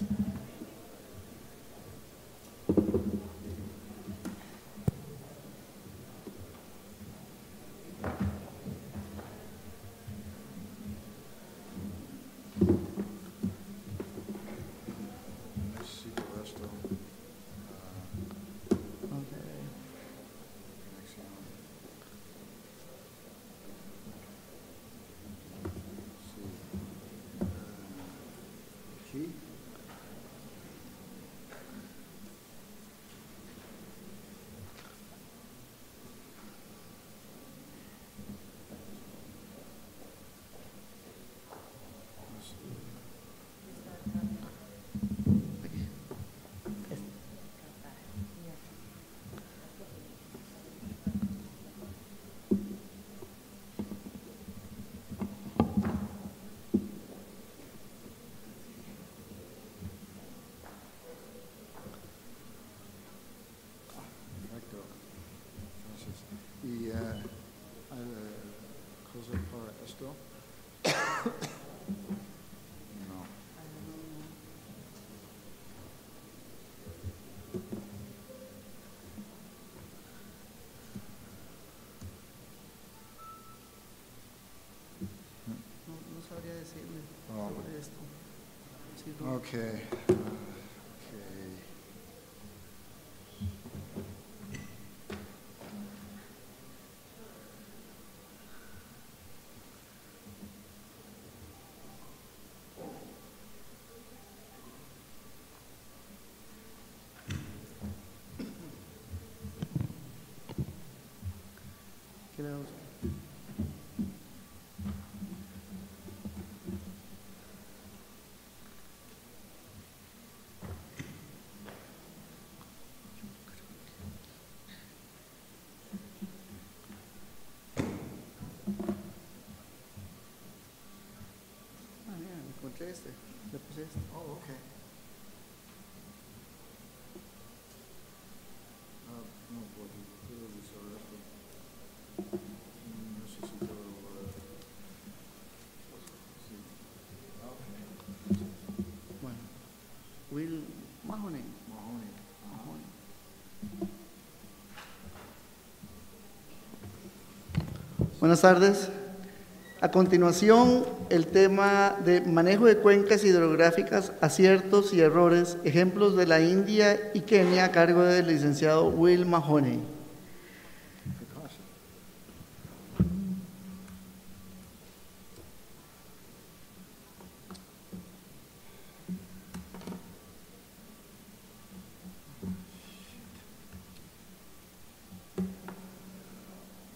Speaker 4: Y uh, cosa para esto. No.
Speaker 1: No, no sabría decirle
Speaker 4: Oh.
Speaker 1: sobre esto. Sí, no.
Speaker 4: Okay.
Speaker 1: ¿Qué le damos? Ah, mira, encontré este. Le puse este.
Speaker 4: Oh, okay. Ah, no puedo, puedo usar esto. Necesito. Uh, sí. Okay.
Speaker 1: Bueno, Will Mahoney.
Speaker 4: Mahoney.
Speaker 1: Mahoney. Buenas tardes. A continuación, el tema de manejo de cuencas hidrográficas, aciertos y errores, ejemplos de la India y Kenia, a cargo del licenciado Will Mahoney.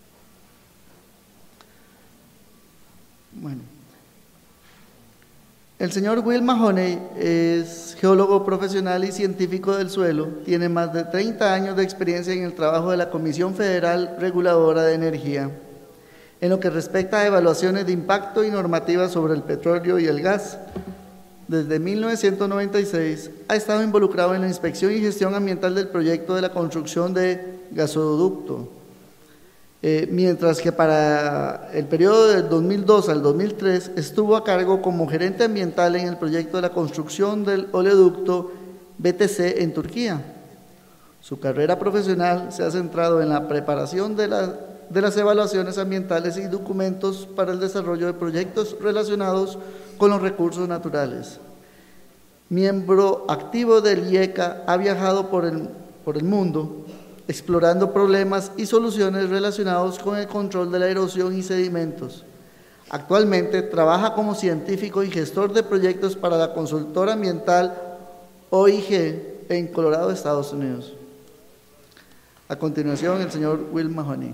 Speaker 1: Bueno, El señor Will Mahoney es geólogo profesional y científico del suelo. Tiene más de treinta años de experiencia en el trabajo de la Comisión Federal Reguladora de Energía, en lo que respecta a evaluaciones de impacto y normativas sobre el petróleo y el gas. Desde mil novecientos noventa y seis ha estado involucrado en la inspección y gestión ambiental del proyecto de la construcción de gasoducto, eh, mientras que para el periodo del dos mil dos al dos mil tres estuvo a cargo como gerente ambiental en el proyecto de la construcción del oleoducto B T C en Turquía. Su carrera profesional se ha centrado en la preparación de, la, de las evaluaciones ambientales y documentos para el desarrollo de proyectos relacionados con los recursos naturales. Miembro activo del I E C A, ha viajado por el, por el mundo explorando problemas y soluciones relacionados con el control de la erosión y sedimentos. Actualmente trabaja como científico y gestor de proyectos para la consultora ambiental O I G en Colorado, Estados Unidos. A continuación, el señor Will Mahoney.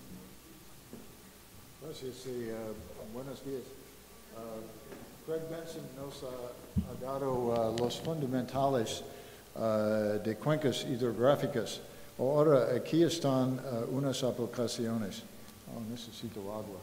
Speaker 4: Gracias y uh, buenos días. Uh, Craig Benson nos ha dado uh, los fundamentales uh, de cuencas hidrográficas. Ahora aquí están uh, unas aplicaciones. Oh, necesito agua.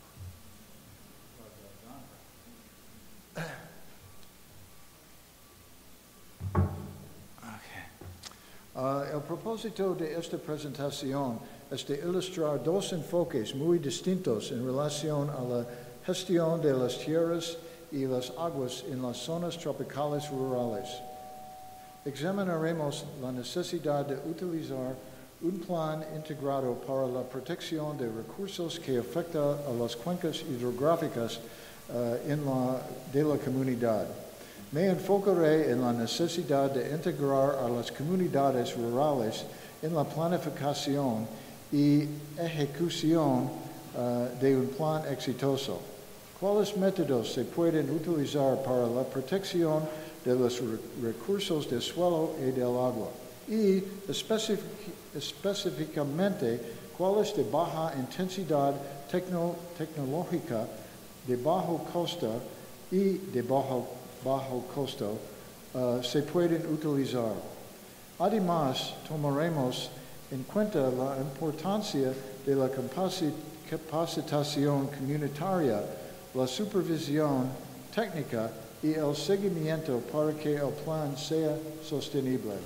Speaker 4: Uh, el propósito de esta presentación es de ilustrar dos enfoques muy distintos en relación a la gestión de las tierras y las aguas en las zonas tropicales rurales. Examinaremos la necesidad de utilizar un plan integrado para la protección de recursos que afectan a las cuencas hidrográficas uh, en la, de la comunidad. Me enfocaré en la necesidad de integrar a las comunidades rurales en la planificación y ejecución uh, de un plan exitoso. ¿Cuáles métodos se pueden utilizar para la protección de los recursos del suelo y del agua? Y especific específicamente, ¿cuáles de baja intensidad tecno tecnológica, de bajo costo y de bajo bajo costo uh, se pueden utilizar? Además, tomaremos en cuenta la importancia de la capacitación comunitaria, la supervisión técnica y el seguimiento para que el plan sea sostenible.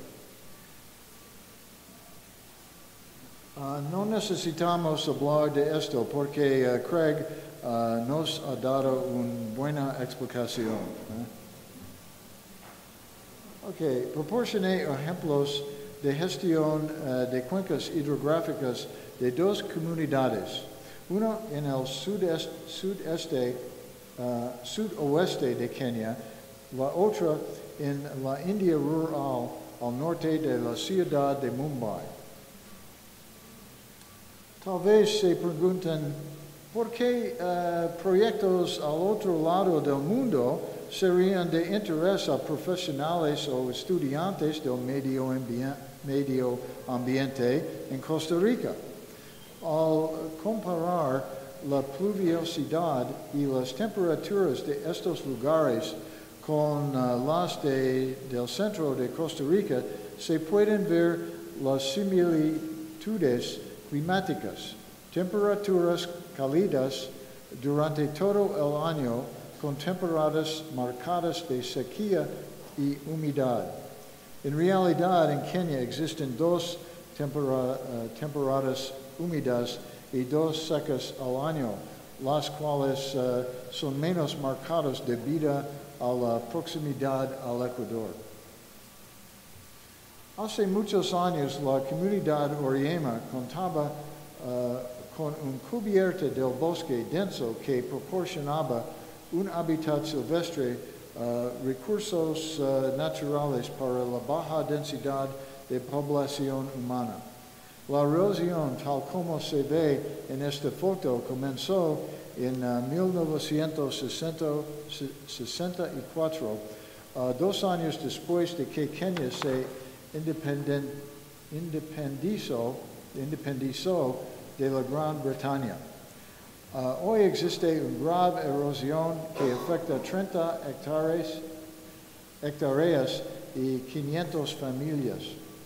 Speaker 4: Uh, no necesitamos hablar de esto porque uh, Craig uh, nos ha dado una buena explicación. ¿eh? Ok, proporcioné ejemplos de gestión uh, de cuencas hidrográficas de dos comunidades, uno en el sudeste, sudeste, uh, sudoeste de Kenia, la otra en la India rural al norte de la ciudad de Mumbai. Tal vez se preguntan, ¿por qué uh, proyectos al otro lado del mundo serían de interés a profesionales o estudiantes del medio, ambien medio ambiente en Costa Rica? Al comparar la pluviosidad y las temperaturas de estos lugares con uh, las de, del centro de Costa Rica, se pueden ver las similitudes climáticas, temperaturas cálidas durante todo el año con temporadas marcadas de sequía y humedad. En realidad, en Kenia existen dos tempora, uh, temporadas húmedas y dos secas al año, las cuales uh, son menos marcadas debido a la proximidad al Ecuador. Hace muchos años, la comunidad Oriema contaba uh, con un cubierta del bosque denso que proporcionaba un hábitat silvestre, uh, recursos uh, naturales para la baja densidad de población humana. La erosión, tal como se ve en esta foto, comenzó en uh, mil novecientos sesenta y cuatro, uh, dos años después de que Kenia se independizó, independizó de la Gran Bretaña. Uh, hoy existe una grave erosión que afecta treinta hectáreas, hectáreas y quinientas familias.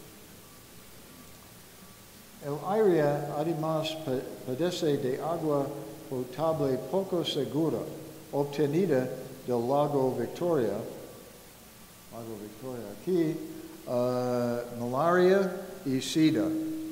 Speaker 4: El área además padece de agua potable poco segura, obtenida del lago Victoria, lago Victoria aquí, uh, malaria y sida.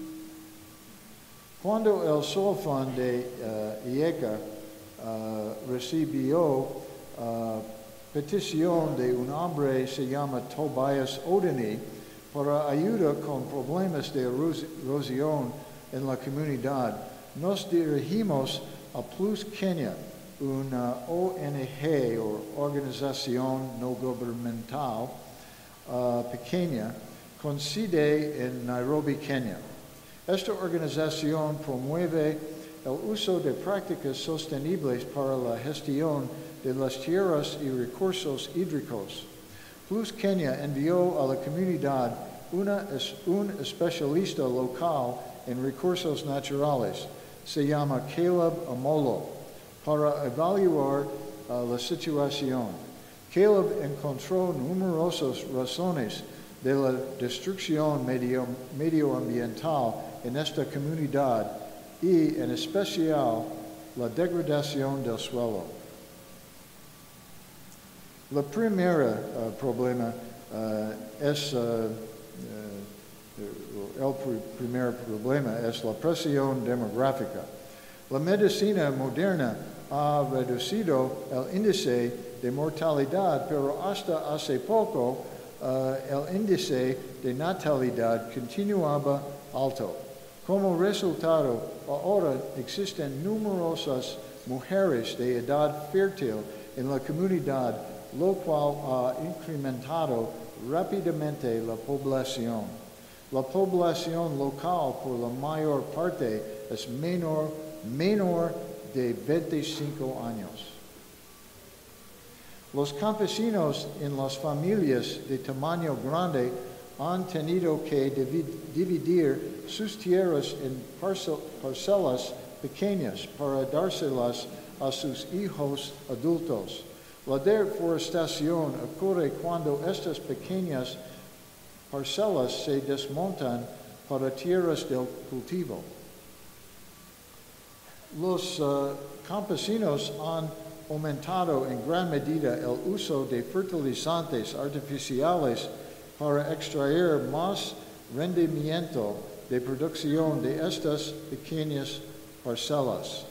Speaker 4: Cuando el Solfan de uh, IECA uh, recibió uh, petición de un hombre se llama Tobias Odeni para ayuda con problemas de erosión en la comunidad, nos dirigimos a Plus Kenya, una O N G o organización no gubernamental uh, pequeña con sede en Nairobi, Kenia. Esta organización promueve el uso de prácticas sostenibles para la gestión de las tierras y recursos hídricos. Plus Kenya envió a la comunidad una, un especialista local en recursos naturales, se llama Caleb Amolo, para evaluar uh, la situación. Caleb encontró numerosas razones de la destrucción medio, medioambiental en esta comunidad y en especial la degradación del suelo. El primer uh, problema uh, es uh, uh, el pr primer problema es la presión demográfica. La medicina moderna ha reducido el índice de mortalidad, pero hasta hace poco uh, el índice de natalidad continuaba alto. Como resultado, ahora existen numerosas mujeres de edad fértil en la comunidad, lo cual ha incrementado rápidamente la población. La población local, por la mayor parte, es menor, menor de veinticinco años. Los campesinos en las familias de tamaño grande han tenido que dividir sus tierras en parcelas pequeñas para dárselas a sus hijos adultos. La deforestación ocurre cuando estas pequeñas parcelas se desmontan para tierras del cultivo. Los uh, campesinos han aumentado en gran medida el uso de fertilizantes artificiales para extraer más rendimiento de producción de estas pequeñas parcelas.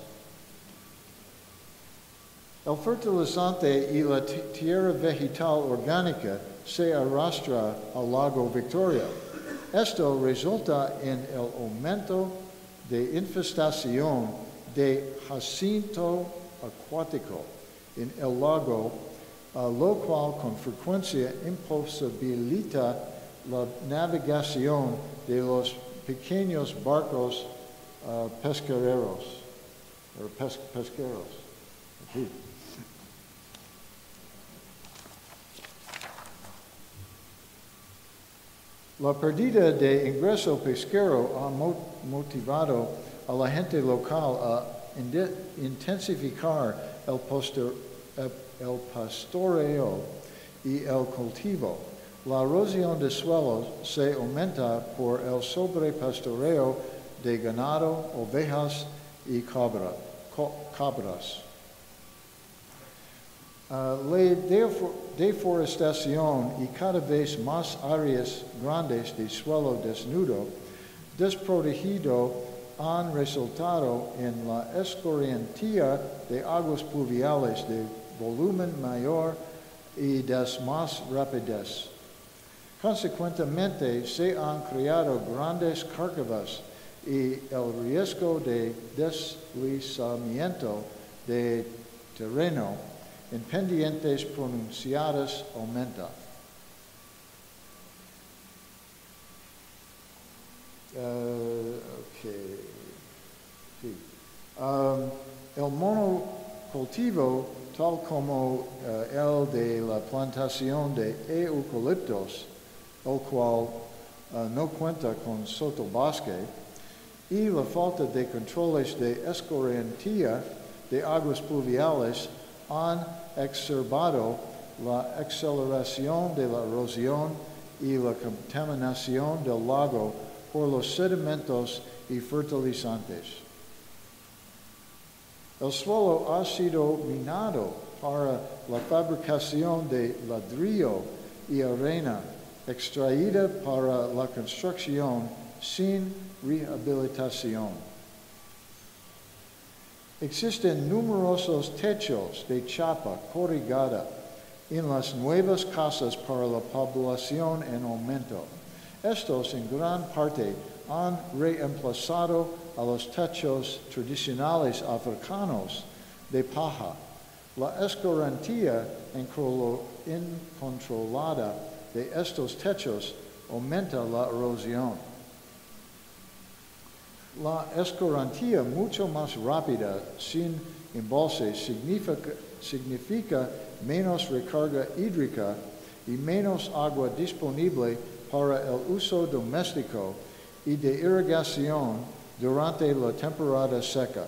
Speaker 4: El fertilizante y la tierra vegetal orgánica se arrastra al lago Victoria. Esto resulta en el aumento de infestación de jacinto acuático en el lago, uh, lo cual con frecuencia imposibilita la navegación de los pequeños barcos uh, pesqueros. Or pes pesqueros. Aquí. La pérdida de ingreso pesquero ha motivado a la gente local a intensificar el, postor, el pastoreo y el cultivo. La erosión de suelo se aumenta por el sobrepastoreo de ganado, ovejas y cabra, cabras. Uh, la deforestación y cada vez más áreas grandes de suelo desnudo, desprotegido, han resultado en la escorrentía de aguas pluviales de volumen mayor y de más rapidez. Consecuentemente, se han creado grandes cárcavas y el riesgo de deslizamiento de terreno en pendientes pronunciadas aumenta. Uh, okay. Sí. Um, el monocultivo, tal como uh, el de la plantación de eucaliptos, el cual uh, no cuenta con sotobosque, y la falta de controles de escorrentía de aguas pluviales han exacerbado la aceleración de la erosión y la contaminación del lago por los sedimentos y fertilizantes. El suelo ha sido minado para la fabricación de ladrillo y arena extraída para la construcción sin rehabilitación. Existen numerosos techos de chapa corrugada en las nuevas casas para la población en aumento. Estos en gran parte han reemplazado a los techos tradicionales africanos de paja. La escorrentía incontrolada de estos techos aumenta la erosión. La escorrentía mucho más rápida sin embalse significa, significa menos recarga hídrica y menos agua disponible para el uso doméstico y de irrigación durante la temporada seca.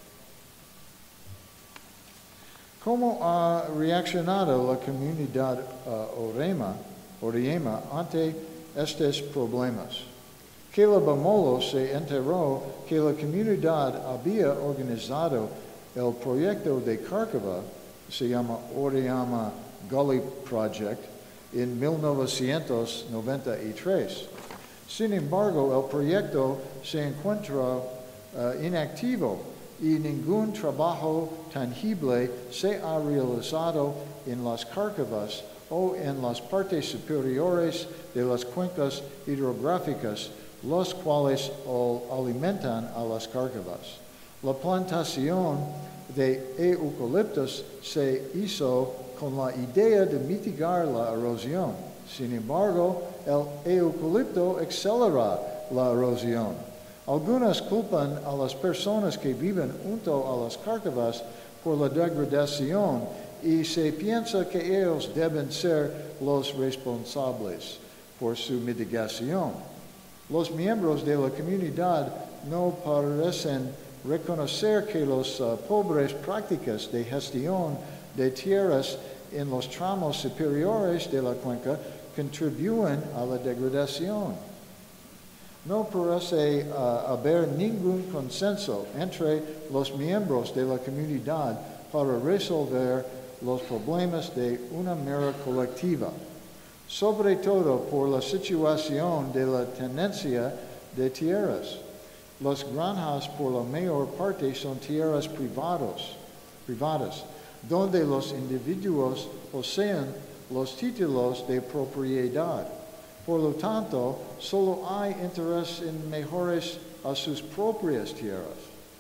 Speaker 4: ¿Cómo ha reaccionado la comunidad uh, Orema, Oriema ante estos problemas? Caleb Amolo se enteró que la comunidad había organizado el proyecto de Cárcava, se llama Oriama Gully Project, en mil novecientos noventa y tres. Sin embargo, el proyecto se encuentra uh, inactivo y ningún trabajo tangible se ha realizado en las cárcavas o en las partes superiores de las cuencas hidrográficas, los cuales alimentan a las cárcavas. La plantación de eucaliptos se hizo con la idea de mitigar la erosión. Sin embargo, el eucalipto acelera la erosión. Algunos culpan a las personas que viven junto a las cárcavas por la degradación y se piensa que ellos deben ser los responsables por su mitigación. Los miembros de la comunidad no parecen reconocer que las uh, pobres prácticas de gestión de tierras en los tramos superiores de la cuenca contribuyen a la degradación. No parece uh, haber ningún consenso entre los miembros de la comunidad para resolver los problemas de una manera colectiva, sobre todo por la situación de la tenencia de tierras. Las granjas por la mayor parte son tierras privados, privadas, donde los individuos poseen los títulos de propiedad. Por lo tanto, solo hay interés en mejoras a sus propias tierras.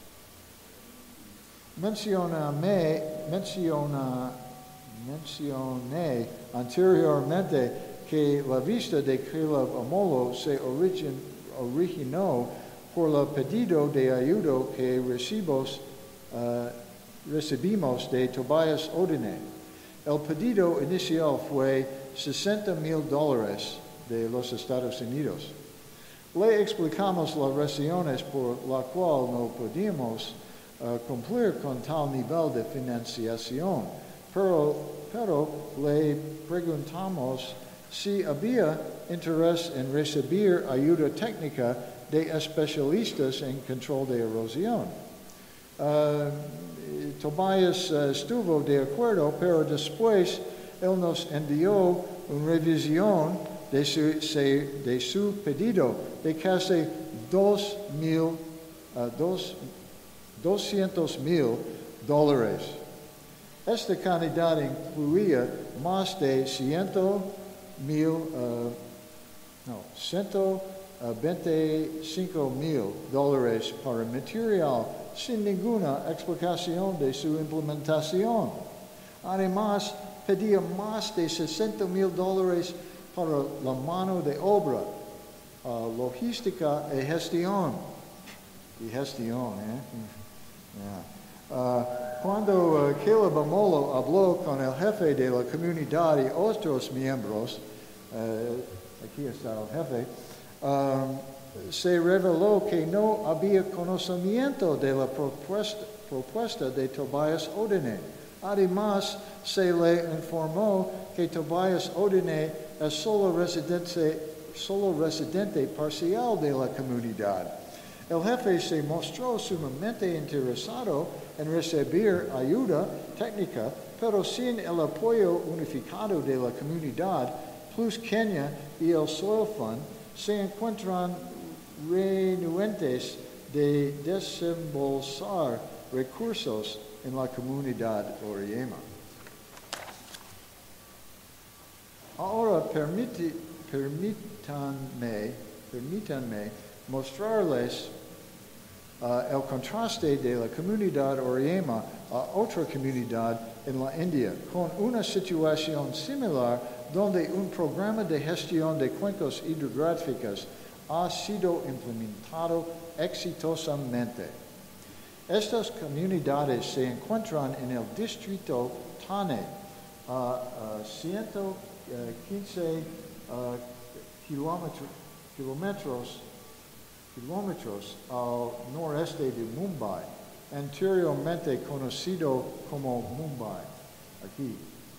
Speaker 4: Mencioname, menciona, mencioné anteriormente que la vista de Caleb Amolo se origin, originó por el pedido de ayuda que recibos, uh, recibimos de Tobias Odine. El pedido inicial fue sesenta mil dólares de los Estados Unidos. Le explicamos las razones por las cuales no podíamos uh, cumplir con tal nivel de financiación, pero, pero le preguntamos si había interés en recibir ayuda técnica de especialistas en control de erosión. Uh, Tobias uh, estuvo de acuerdo, pero después él nos envió una revisión de su, de su pedido de casi dos mil, uh, dos, doscientos mil dólares. Esta cantidad incluía más de ciento mil, uh, no, ciento veinticinco mil dólares para material sin ninguna explicación de su implementación. Además, pedía más de sesenta mil dólares para la mano de obra, uh, logística y gestión. Y gestión, ¿eh? Yeah. Uh, cuando uh, Caleb Amolo habló con el jefe de la comunidad y otros miembros, uh, aquí está el jefe, um, se reveló que no había conocimiento de la propuesta, propuesta de Tobias Odine. Además, se le informó que Tobias Odine es solo residente, solo residente parcial de la comunidad. El jefe se mostró sumamente interesado en recibir ayuda técnica, pero sin el apoyo unificado de la comunidad, Plus Kenya y el Soil Fund se encuentran renuentes de desembolsar recursos en la comunidad Oriema. Ahora permiti, permítanme, permítanme mostrarles uh, el contraste de la comunidad Oriema a otra comunidad en la India, con una situación similar donde un programa de gestión de cuencos hidrográficos ha sido implementado exitosamente. Estas comunidades se encuentran en el distrito Thane, a uh, uh, ciento quince uh, kilómetros, kilómetros, kilómetros al noreste de Mumbai, anteriormente conocido como Mumbai. Aquí.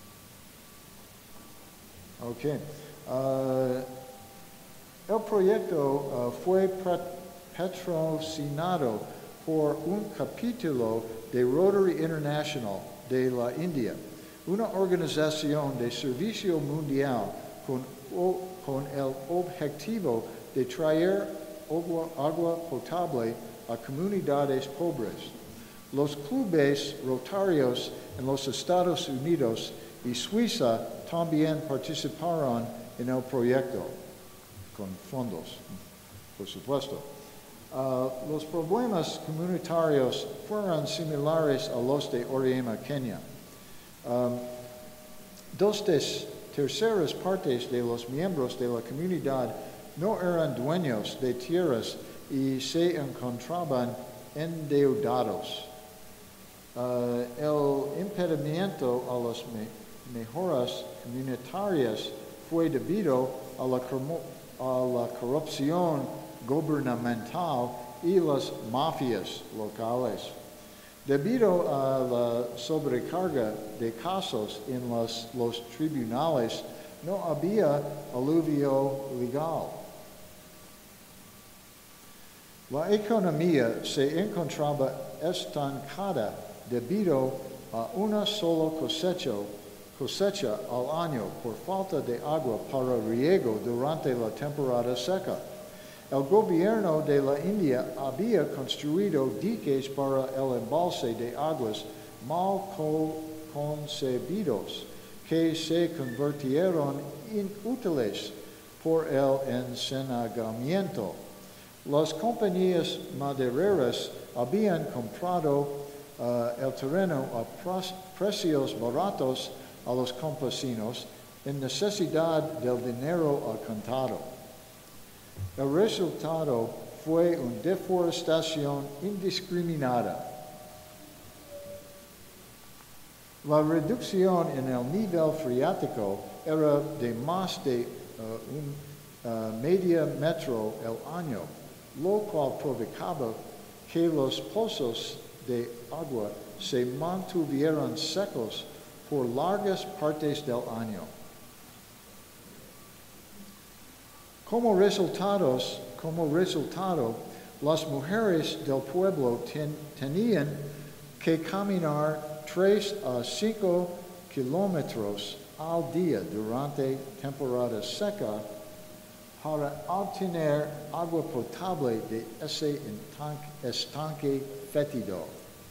Speaker 4: Okay. Uh, el proyecto uh, fue patrocinado por un capítulo de Rotary International de la India, una organización de servicio mundial con, o, con el objetivo de traer agua, agua potable a comunidades pobres. Los clubes rotarios en los Estados Unidos y Suiza también participaron en el proyecto, con fondos, por supuesto. Uh, los problemas comunitarios fueron similares a los de Oriema, Kenia. Um, dos terceras partes de los miembros de la comunidad no eran dueños de tierras y se encontraban endeudados. Uh, el impedimento a las me mejoras comunitarias fue debido a la, a la corrupción gubernamental y las mafias locales. Debido a la sobrecarga de casos en los, los tribunales, no había alivio legal. La economía se encontraba estancada debido a una sola cosecha, cosecha al año por falta de agua para riego durante la temporada seca. El gobierno de la India había construido diques para el embalse de aguas mal concebidos que se convirtieron inútiles por el encenagamiento. Las compañías madereras habían comprado uh, el terreno a precios baratos a los campesinos en necesidad del dinero al contado. El resultado fue una deforestación indiscriminada. La reducción en el nivel freático era de más de uh, un uh, medio metro el año, lo cual provocaba que los pozos de agua se mantuvieran secos por largas partes del año. Como resultados, como resultado, las mujeres del pueblo ten, tenían que caminar tres a cinco kilómetros al día durante temporada seca para obtener agua potable de ese estanque fétido.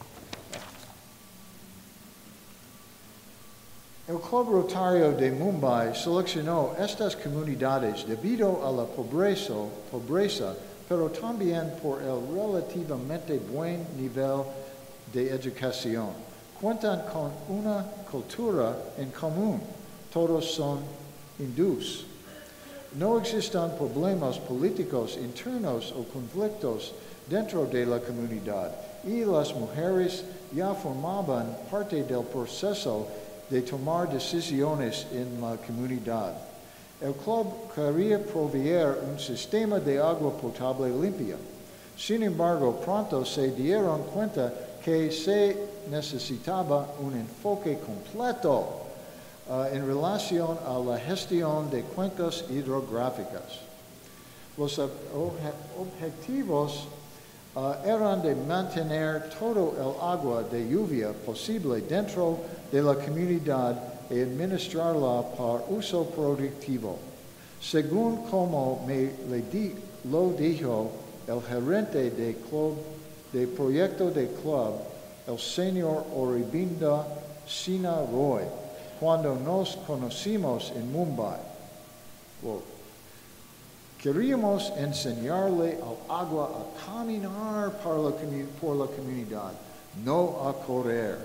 Speaker 4: El Club Rotario de Mumbai seleccionó estas comunidades debido a la pobreza, pobreza, pero también por el relativamente buen nivel de educación. Cuentan con una cultura en común, todos son hindús. No existen problemas políticos internos o conflictos dentro de la comunidad y las mujeres ya formaban parte del proceso de tomar decisiones en la comunidad. El club quería proveer un sistema de agua potable limpia. Sin embargo, pronto se dieron cuenta que se necesitaba un enfoque completo uh, en relación a la gestión de cuencas hidrográficas. Los ob objetivos uh, eran de mantener todo el agua de lluvia posible dentro de la comunidad y administrarla para uso productivo. Según como me le di, lo dijo el gerente de, club, de proyecto de club, el señor Aurobindo Sina Roy, cuando nos conocimos en Mumbai. Wow. Queríamos enseñarle al agua a caminar por la, por la comunidad, no a correr.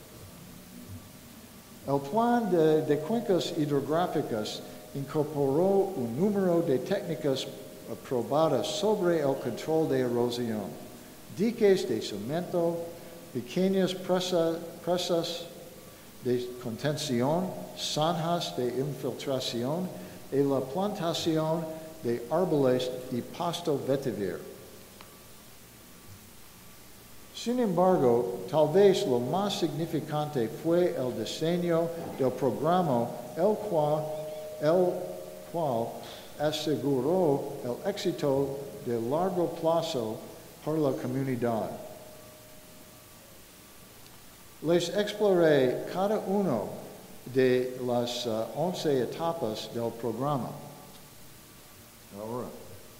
Speaker 4: El plan de, de cuencas hidrográficas incorporó un número de técnicas aprobadas sobre el control de erosión, diques de cemento, pequeñas presa, presas de contención, zanjas de infiltración y la plantación de árboles y pasto vetiver. Sin embargo, tal vez lo más significante fue el diseño del programa, el cual, el cual aseguró el éxito de largo plazo para la comunidad. Les exploré cada uno de las uh, once etapas del programa. Ahora,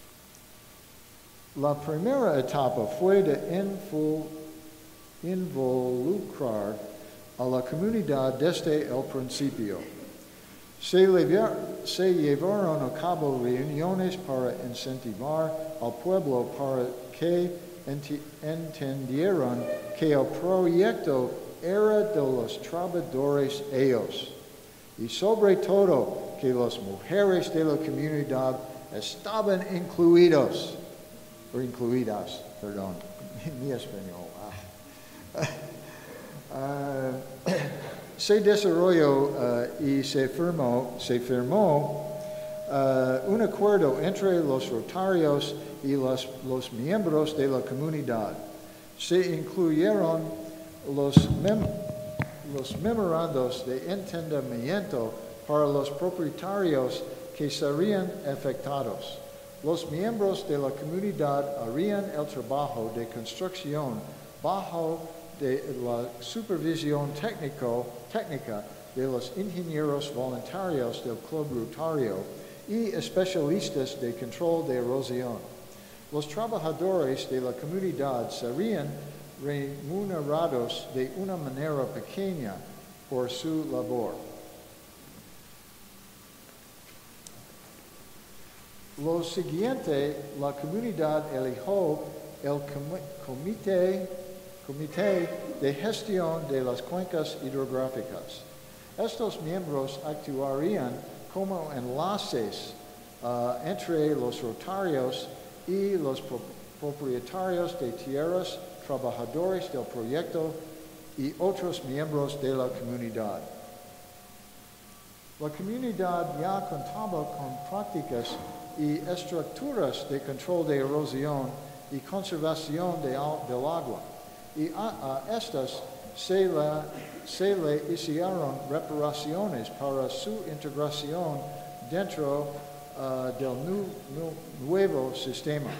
Speaker 4: la primera etapa fue de info, involucrar a la comunidad desde el principio. Se, levar, se llevaron a cabo reuniones para incentivar al pueblo para que enti, entendieran que el proyecto era de los trabajadores ellos y sobre todo que las mujeres de la comunidad estaban incluidos, o incluidas, perdón, mi español. Ah. Uh, se desarrolló uh, y se firmó, se firmó uh, un acuerdo entre los rotarios y los, los miembros de la comunidad. Se incluyeron los, mem los memorandos de entendimiento para los propietarios que serían afectados. Los miembros de la comunidad harían el trabajo de construcción bajo de la supervisión técnico, técnica de los ingenieros voluntarios del Club Rotario y especialistas de control de erosión. Los trabajadores de la comunidad serían remunerados de una manera pequeña por su labor. Lo siguiente, la comunidad eligió el comité, comité de gestión de las cuencas hidrográficas. Estos miembros actuarían como enlaces uh, entre los rotarios y los pro propietarios de tierras, trabajadores del proyecto y otros miembros de la comunidad. La comunidad ya contaba con prácticas y estructuras de control de erosión y conservación de, del agua, y a, a estas se, la, se le hicieron reparaciones para su integración dentro uh, del nu, nu, nuevo sistema.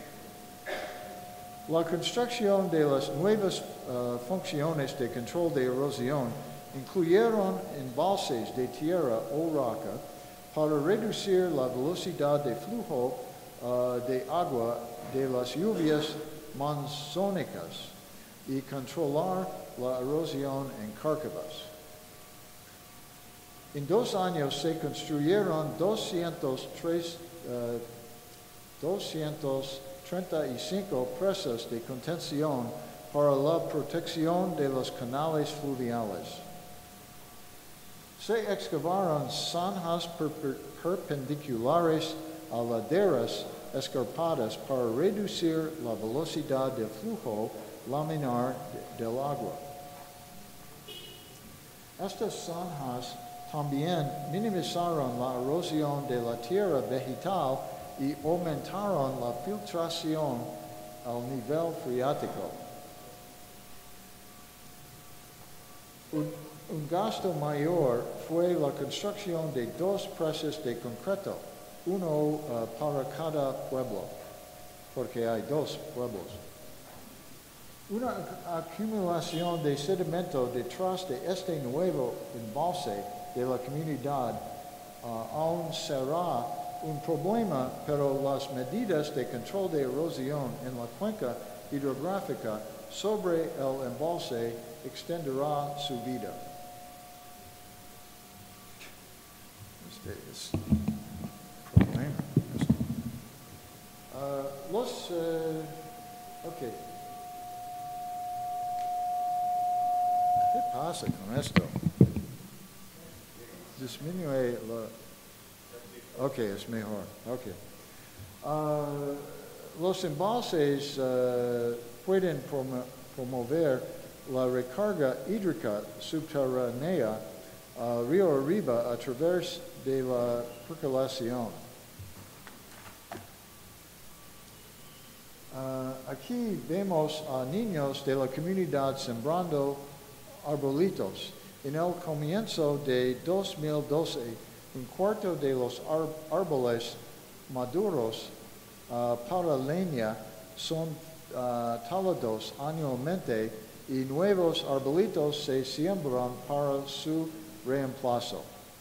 Speaker 4: La construcción de las nuevas uh, funciones de control de erosión incluyeron embalses de tierra o roca para reducir la velocidad de flujo uh, de agua de las lluvias monzónicas y controlar la erosión en Cárcavas. En dos años se construyeron doscientas treinta y cinco presas de contención para la protección de los canales fluviales. Se excavaron zanjas per perpendiculares a laderas escarpadas para reducir la velocidad de flujo laminar de, del agua. Estas zanjas También minimizaron la erosión de la tierra vegetal y aumentaron la filtración al nivel freático. Un, un gasto mayor fue la construcción de dos presas de concreto, uno uh, para cada pueblo, porque hay dos pueblos. Una acumulación de sedimento detrás de este nuevo embalse de la comunidad uh, aún será un problema, pero las medidas de control de erosión en la cuenca hidrográfica sobre el embalse extenderá su vida. Este es problema. Uh, los, uh, ok. ¿Qué pasa con esto? Disminuye la... Ok, es mejor. Ok. Uh, los embalses uh, pueden prom promover la recarga hídrica subterránea uh, río arriba a través de la percolación. Uh, aquí vemos a niños de la comunidad sembrando arbolitos. En el comienzo de dos mil doce, un cuarto de los ar árboles maduros uh, para leña son uh, talados anualmente y nuevos arbolitos se siembran para su reemplazo.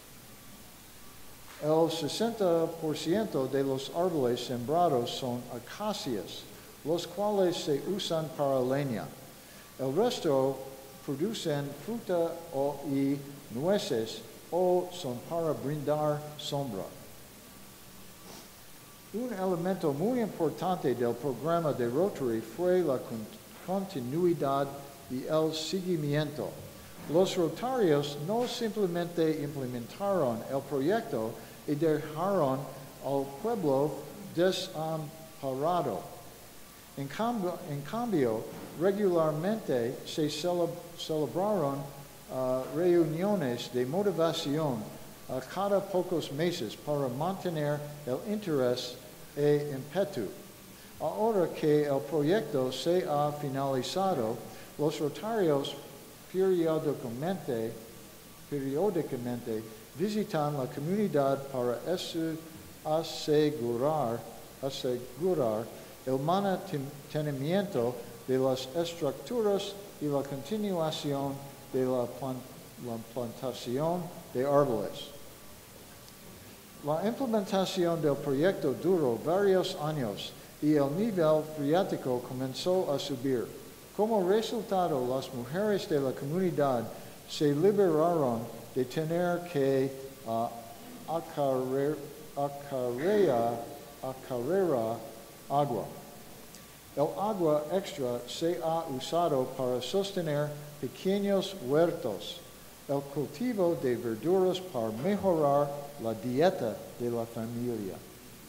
Speaker 4: El sesenta por ciento de los árboles sembrados son acacias, los cuales se usan para leña. El resto producen fruta o, y nueces o son para brindar sombra. Un elemento muy importante del programa de Rotary fue la continuidad y el seguimiento. Los Rotarios no simplemente implementaron el proyecto y dejaron al pueblo desamparado. En cambio, en cambio regularmente se celeb celebraron uh, reuniones de motivación uh, cada pocos meses para mantener el interés e ímpetu. Ahora que el proyecto se ha finalizado, los Rotarios periódicamente, periódicamente visitan la comunidad para asegurar, asegurar el mantenimiento de las estructuras y la continuación de la, plant, la plantación de árboles. La implementación del proyecto duró varios años y el nivel freático comenzó a subir. Como resultado, las mujeres de la comunidad se liberaron de tener que uh, acarrear, acarrear, acarrear agua. El agua extra se ha usado para sostener pequeños huertos, el cultivo de verduras para mejorar la dieta de la familia.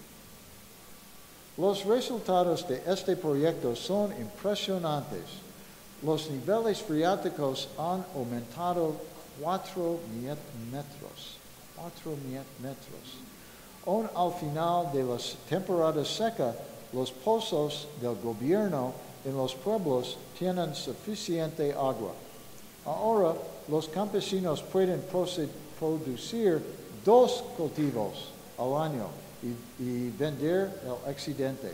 Speaker 4: Los resultados de este proyecto son impresionantes. Los niveles freáticos han aumentado cuatro metros. Cuatro metros. Aún al final de la temporada seca, los pozos del gobierno en los pueblos tienen suficiente agua. Ahora, los campesinos pueden producir dos cultivos al año y, y vender el excedente.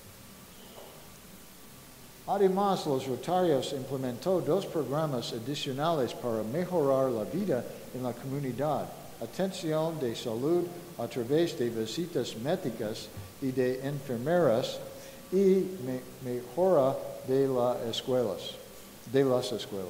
Speaker 4: Además, los Rotarios implementó dos programas adicionales para mejorar la vida en la comunidad: atención de salud a través de visitas médicas y de enfermeras y me, mejora de las escuelas, de las escuelas.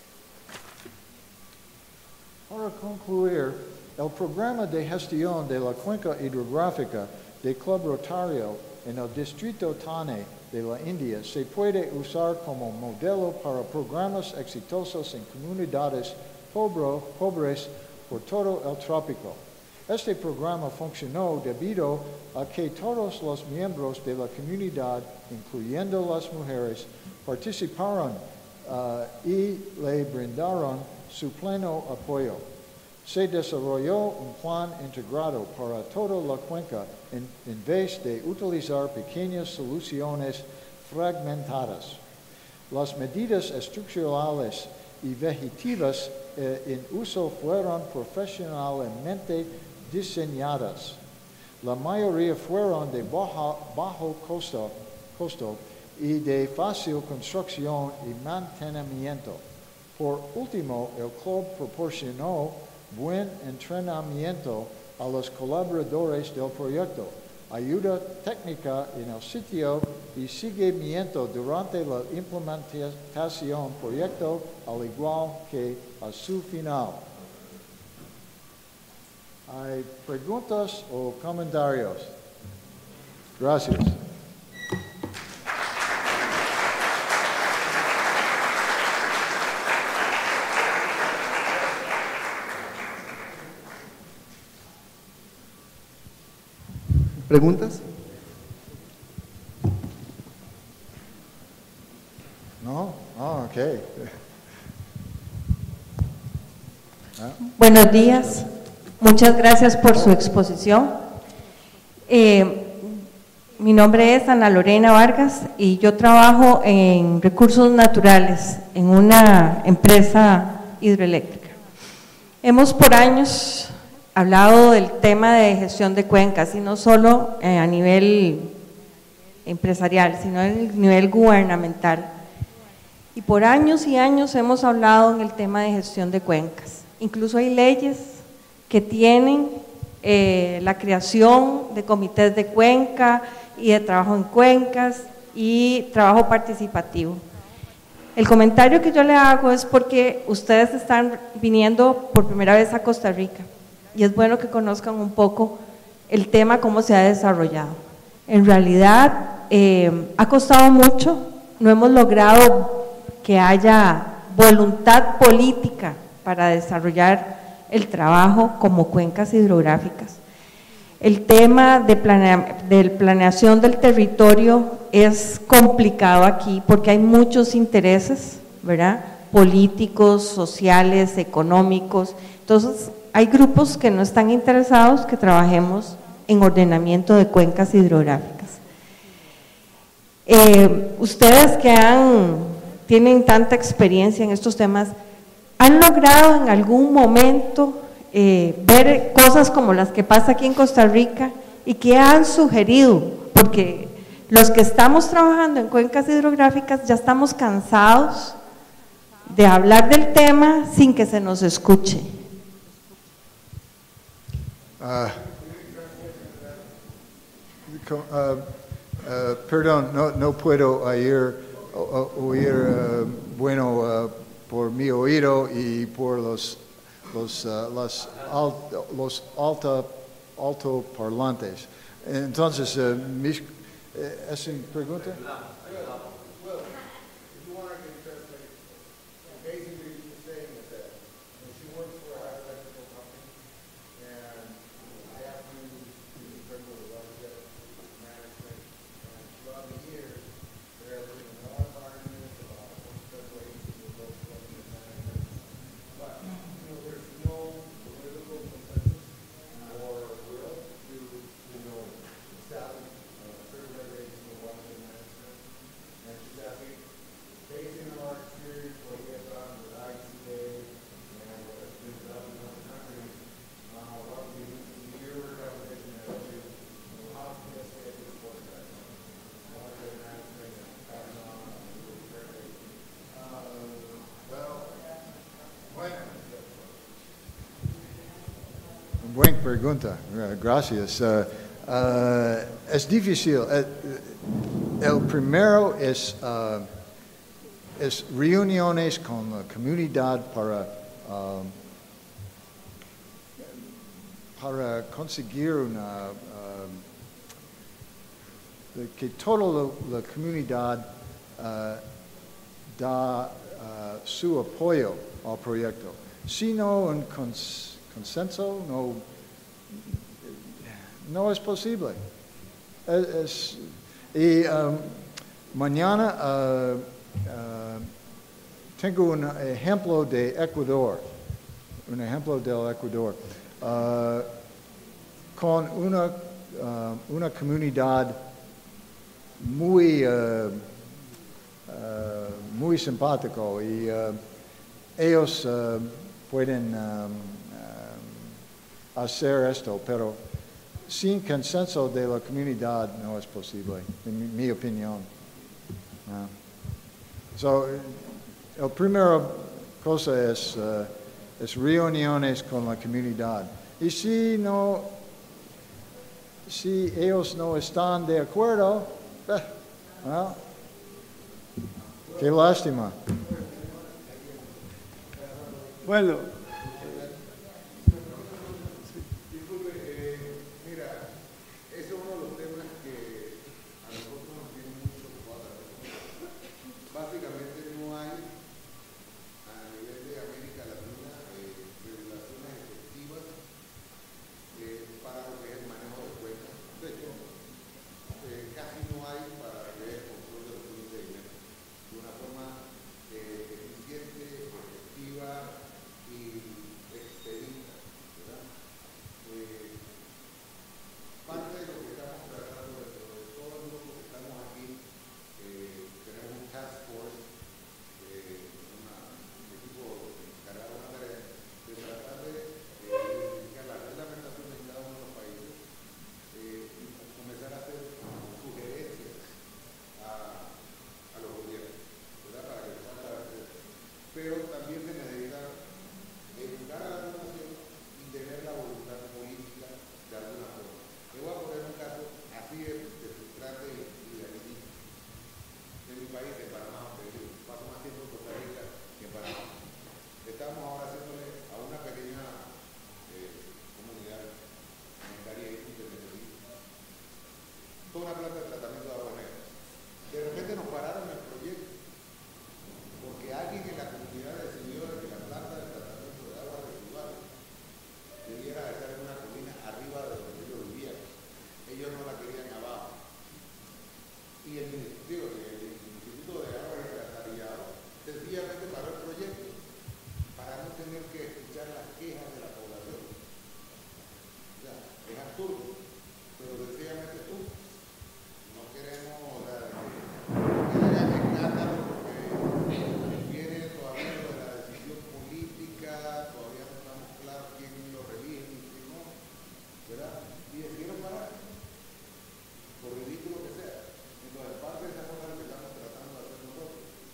Speaker 4: Para concluir, el programa de gestión de la cuenca hidrográfica de Club Rotario en el distrito Tane de la India se puede usar como modelo para programas exitosos en comunidades pobro, pobres por todo el trópico. Este programa funcionó debido a que todos los miembros de la comunidad, incluyendo las mujeres, participaron uh, y le brindaron su pleno apoyo. se desarrolló un plan integrado para toda la cuenca en, en vez de utilizar pequeñas soluciones fragmentadas. Las medidas estructurales y vegetativas eh, en uso fueron profesionalmente diseñadas. La mayoría fueron de baja, bajo costo, costo y de fácil construcción y mantenimiento. Por último, el club proporcionó buen entrenamiento a los colaboradores del proyecto, ayuda técnica en el sitio y seguimiento durante la implementación del proyecto, al igual que a su final. ¿Hay preguntas o comentarios? Gracias.
Speaker 1: ¿Preguntas?
Speaker 4: No? Oh, ok. ¿Ah?
Speaker 5: Buenos días. Muchas gracias por su exposición. Eh, mi nombre es Ana Lorena Vargas y yo trabajo en recursos naturales en una empresa hidroeléctrica. Hemos por años hablado del tema de gestión de cuencas y no solo eh, a nivel empresarial, sino a nivel gubernamental. Y por años y años hemos hablado en el tema de gestión de cuencas. Incluso hay leyes que tienen eh, la creación de comités de cuenca y de trabajo en cuencas y trabajo participativo. El comentario que yo le hago es porque ustedes están viniendo por primera vez a Costa Rica y es bueno que conozcan un poco el tema, cómo se ha desarrollado. En realidad eh, ha costado mucho, no hemos logrado que haya voluntad política para desarrollar el trabajo como cuencas hidrográficas. El tema de, planea, de planeación del territorio es complicado aquí porque hay muchos intereses, ¿verdad? Políticos, sociales, económicos. Entonces, hay grupos que no están interesados que trabajemos en ordenamiento de cuencas hidrográficas. Eh, ustedes que han, tienen tanta experiencia en estos temas, ¿han logrado en algún momento eh, ver cosas como las que pasa aquí en Costa Rica y qué han sugerido? Porque los que estamos trabajando en cuencas hidrográficas ya estamos cansados de hablar del tema sin que se nos escuche.
Speaker 4: Uh, uh, uh, perdón, no, no puedo oír, oír uh, bueno, uh, por mi oído y por los, los, uh, los, alt, los alta, altoparlantes. Entonces, uh, mis, ¿es una pregunta? Buena pregunta, gracias. Uh, uh, es difícil. Uh, el primero es, uh, es reuniones con la comunidad para, um, para conseguir una, um, que toda la, la comunidad uh, da uh, su apoyo al proyecto. Si no un cons consenso, no, no es posible. Es, es, y um, mañana uh, uh, tengo un ejemplo de Ecuador. un ejemplo del Ecuador, uh, con una, uh, una comunidad muy, uh, uh, muy simpático y uh, ellos uh, pueden um, um, hacer esto, pero sin consenso de la comunidad no es posible, en mi, mi opinión. Uh, so, la primera cosa es, uh, es reuniones con la comunidad. Y si no, si ellos no están de acuerdo, eh, well, qué lástima.
Speaker 6: Bueno,
Speaker 7: disculpe, eh, mira, ese es uno de los temas que a nosotros nos tiene mucho preocupados. Básicamente no hay a nivel de América Latina eh, regulaciones efectivas eh, para lo que es el manejo de cuentas. De hecho, eh, casi no hay para lo que es el control de los flujos de dinero de una forma eh, eficiente, efectiva y expedita, ¿verdad? Eh, parte de lo que estamos tratando, de todo el mundo que estamos aquí, eh, tenemos un task force, eh, una, un equipo encargado de una tarea de tratar de eh, identificar la reglamentación de cada uno de los países eh, y comenzar a hacer sugerencias a, a los gobiernos, ¿verdad? Para que salga a hacer. Pero también se necesita educar a la población y tener la voluntad política de alguna forma. Le voy a poner un caso así de, de frustrante y, y de aquí, de mi país, de Panamá, donde yo paso más tiempo en Costa Rica que en Panamá. Estamos ahora haciéndole a una pequeña eh, comunidad en Caribe, de Medellín, toda una planta de tratamiento de aguas negras. De repente nos pararon el proyecto porque alguien en la comunidad decidió que la planta de tratamiento de aguas residuales debiera estar en una colina arriba de donde ellos vivían. Ellos no la querían abajo. Y el Ministerio, el Instituto de Aguas y Alcantarillado sencillamente paró el proyecto para no tener que escuchar las quejas de la población. O sea, es absurdo, pero sencillamente tú no queremos o sea, que haya escándalos porque viene todavía lo de la decisión política, todavía no estamos claros quién lo relige y quién no, ¿verdad? Y decidieron parar, por ridículo que sea. Entonces, parte de esa cosa es lo que estamos tratando de hacer nosotros.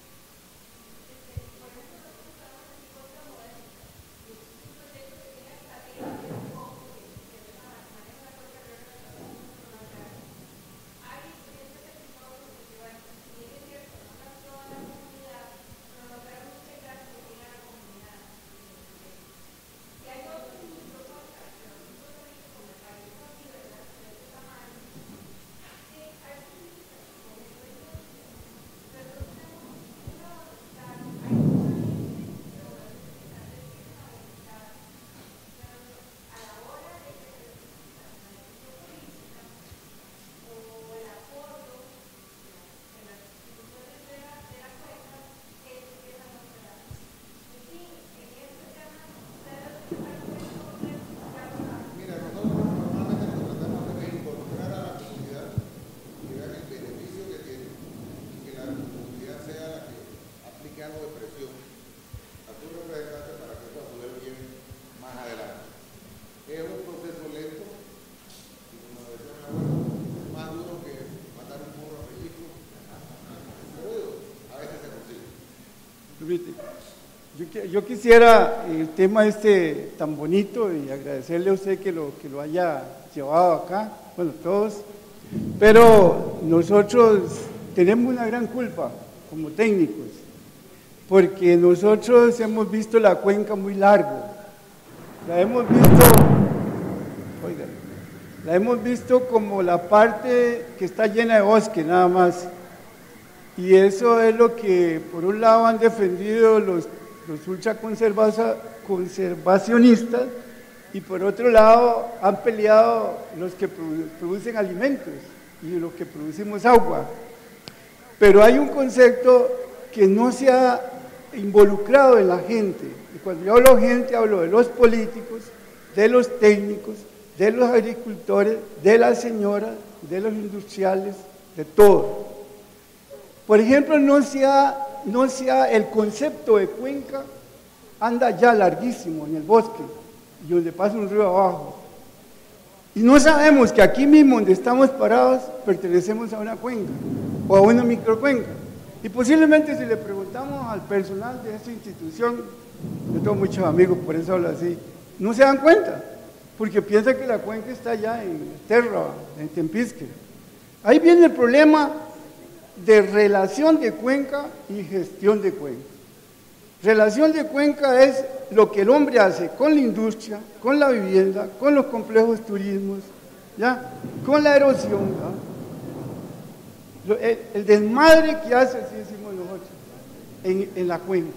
Speaker 7: Mira, nosotros normalmente lo que tratamos de involucrar a la comunidad y vean el beneficio que tiene y que la comunidad sea la que aplique algo de presión a sus representantes para que eso a su vez lleve más adelante. Es un proceso lento y como decía mi abuelo, es más duro que matar un burro a pellizco, pero a veces se consigue.
Speaker 6: yo, qui- yo quisiera el tema este tan bonito y agradecerle a usted que lo, que lo haya llevado acá, bueno, todos, pero nosotros tenemos una gran culpa como técnicos, porque nosotros hemos visto la cuenca muy largo, la hemos visto, oiga, la hemos visto como la parte que está llena de bosque nada más, y eso es lo que por un lado han defendido los, los ultraconservacionistas y por otro lado han peleado los que produ- producen alimentos y los que producimos agua. Pero hay un concepto que no se ha involucrado en la gente. Y cuando yo hablo gente, hablo de los políticos, de los técnicos, de los agricultores, de las señoras, de los industriales, de todo. Por ejemplo, no sea, no sea el concepto de cuenca anda ya larguísimo en el bosque y donde pasa un río abajo. Y no sabemos que aquí mismo donde estamos parados pertenecemos a una cuenca o a una microcuenca. Y posiblemente si le preguntamos al personal de esta institución, yo tengo muchos amigos, por eso hablo así, no se dan cuenta, porque piensan que la cuenca está allá en Terra, en Tempisque. Ahí viene el problema de relación de cuenca y gestión de cuenca. Relación de cuenca es lo que el hombre hace con la industria, con la vivienda, con los complejos turismos, ¿ya? Con la erosión, ¿ya? El, el desmadre que hace, así decimos nosotros, en, en la cuenca.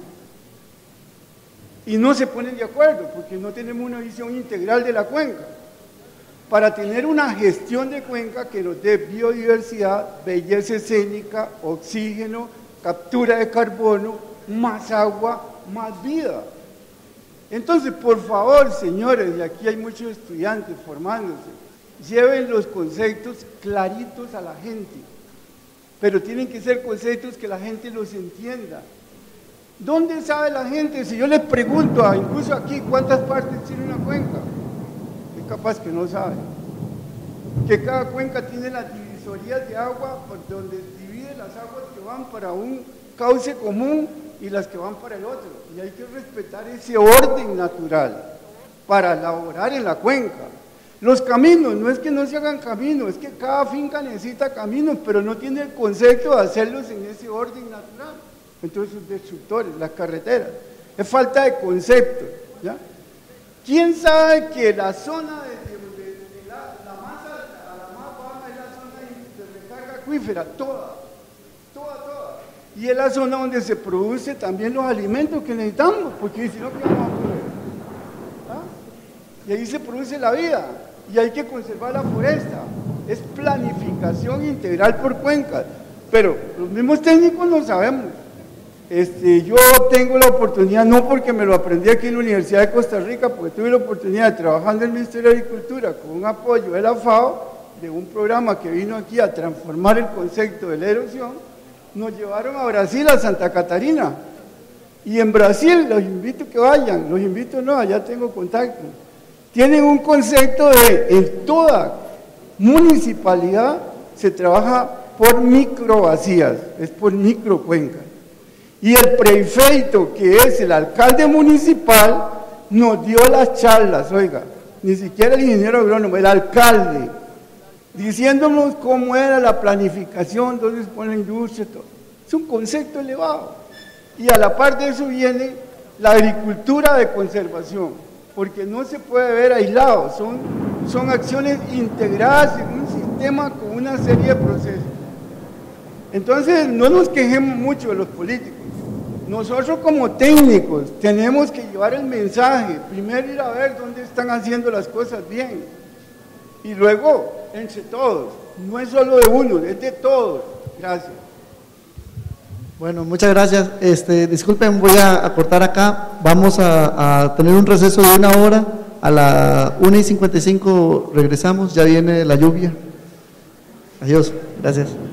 Speaker 6: Y no se ponen de acuerdo porque no tenemos una visión integral de la cuenca. Para tener una gestión de cuenca que nos dé biodiversidad, belleza escénica, oxígeno, captura de carbono, más agua, más vida. Entonces, por favor, señores, y aquí hay muchos estudiantes formándose, lleven los conceptos claritos a la gente, pero tienen que ser conceptos que la gente los entienda. ¿Dónde sabe la gente? Si yo les pregunto, a, incluso aquí, ¿cuántas partes tiene una cuenca? Es capaz que no saben. Que cada cuenca tiene las divisorías de agua por donde divide las aguas que van para un cauce común y las que van para el otro. Y hay que respetar ese orden natural para laborar en la cuenca. Los caminos, no es que no se hagan caminos, es que cada finca necesita caminos, pero no tiene el concepto de hacerlos en ese orden natural. Entonces, sus destructores, las carreteras, es falta de concepto, ¿ya? ¿Quién sabe que la zona de, de, de, de la, la más alta a la más baja es la zona de recarga acuífera? Toda, toda, toda. Y es la zona donde se produce también los alimentos que necesitamos, porque si no, ¿qué vamos a comer? ¿Ah? Y ahí se produce la vida, y hay que conservar la foresta. Es planificación integral por cuencas, pero los mismos técnicos lo sabemos. Este, yo tengo la oportunidad, no porque me lo aprendí aquí en la Universidad de Costa Rica, porque tuve la oportunidad de trabajar en el Ministerio de Agricultura con un apoyo de la FAO, de un programa que vino aquí a transformar el concepto de la erosión. Nos llevaron a Brasil, a Santa Catarina, y en Brasil, los invito a que vayan, los invito no, allá tengo contacto, tienen un concepto de, en toda municipalidad se trabaja por microvacías, es por microcuencas. Y el prefeito, que es el alcalde municipal, nos dio las charlas, oiga, ni siquiera el ingeniero agrónomo, el alcalde, diciéndonos cómo era la planificación, dónde se pone la industria, todo. Es un concepto elevado. Y a la par de eso viene la agricultura de conservación, porque no se puede ver aislado, son, son acciones integradas en un sistema con una serie de procesos. Entonces, no nos quejemos mucho de los políticos. Nosotros como técnicos tenemos que llevar el mensaje, primero ir a ver dónde están haciendo las cosas bien, y luego, entre todos, no es solo de uno, es de todos. Gracias.
Speaker 1: Bueno, muchas gracias. Este, disculpen, voy a, a cortar acá, vamos a, a tener un receso de una hora, a la una y cincuenta y cinco regresamos, ya viene la lluvia. Adiós, gracias.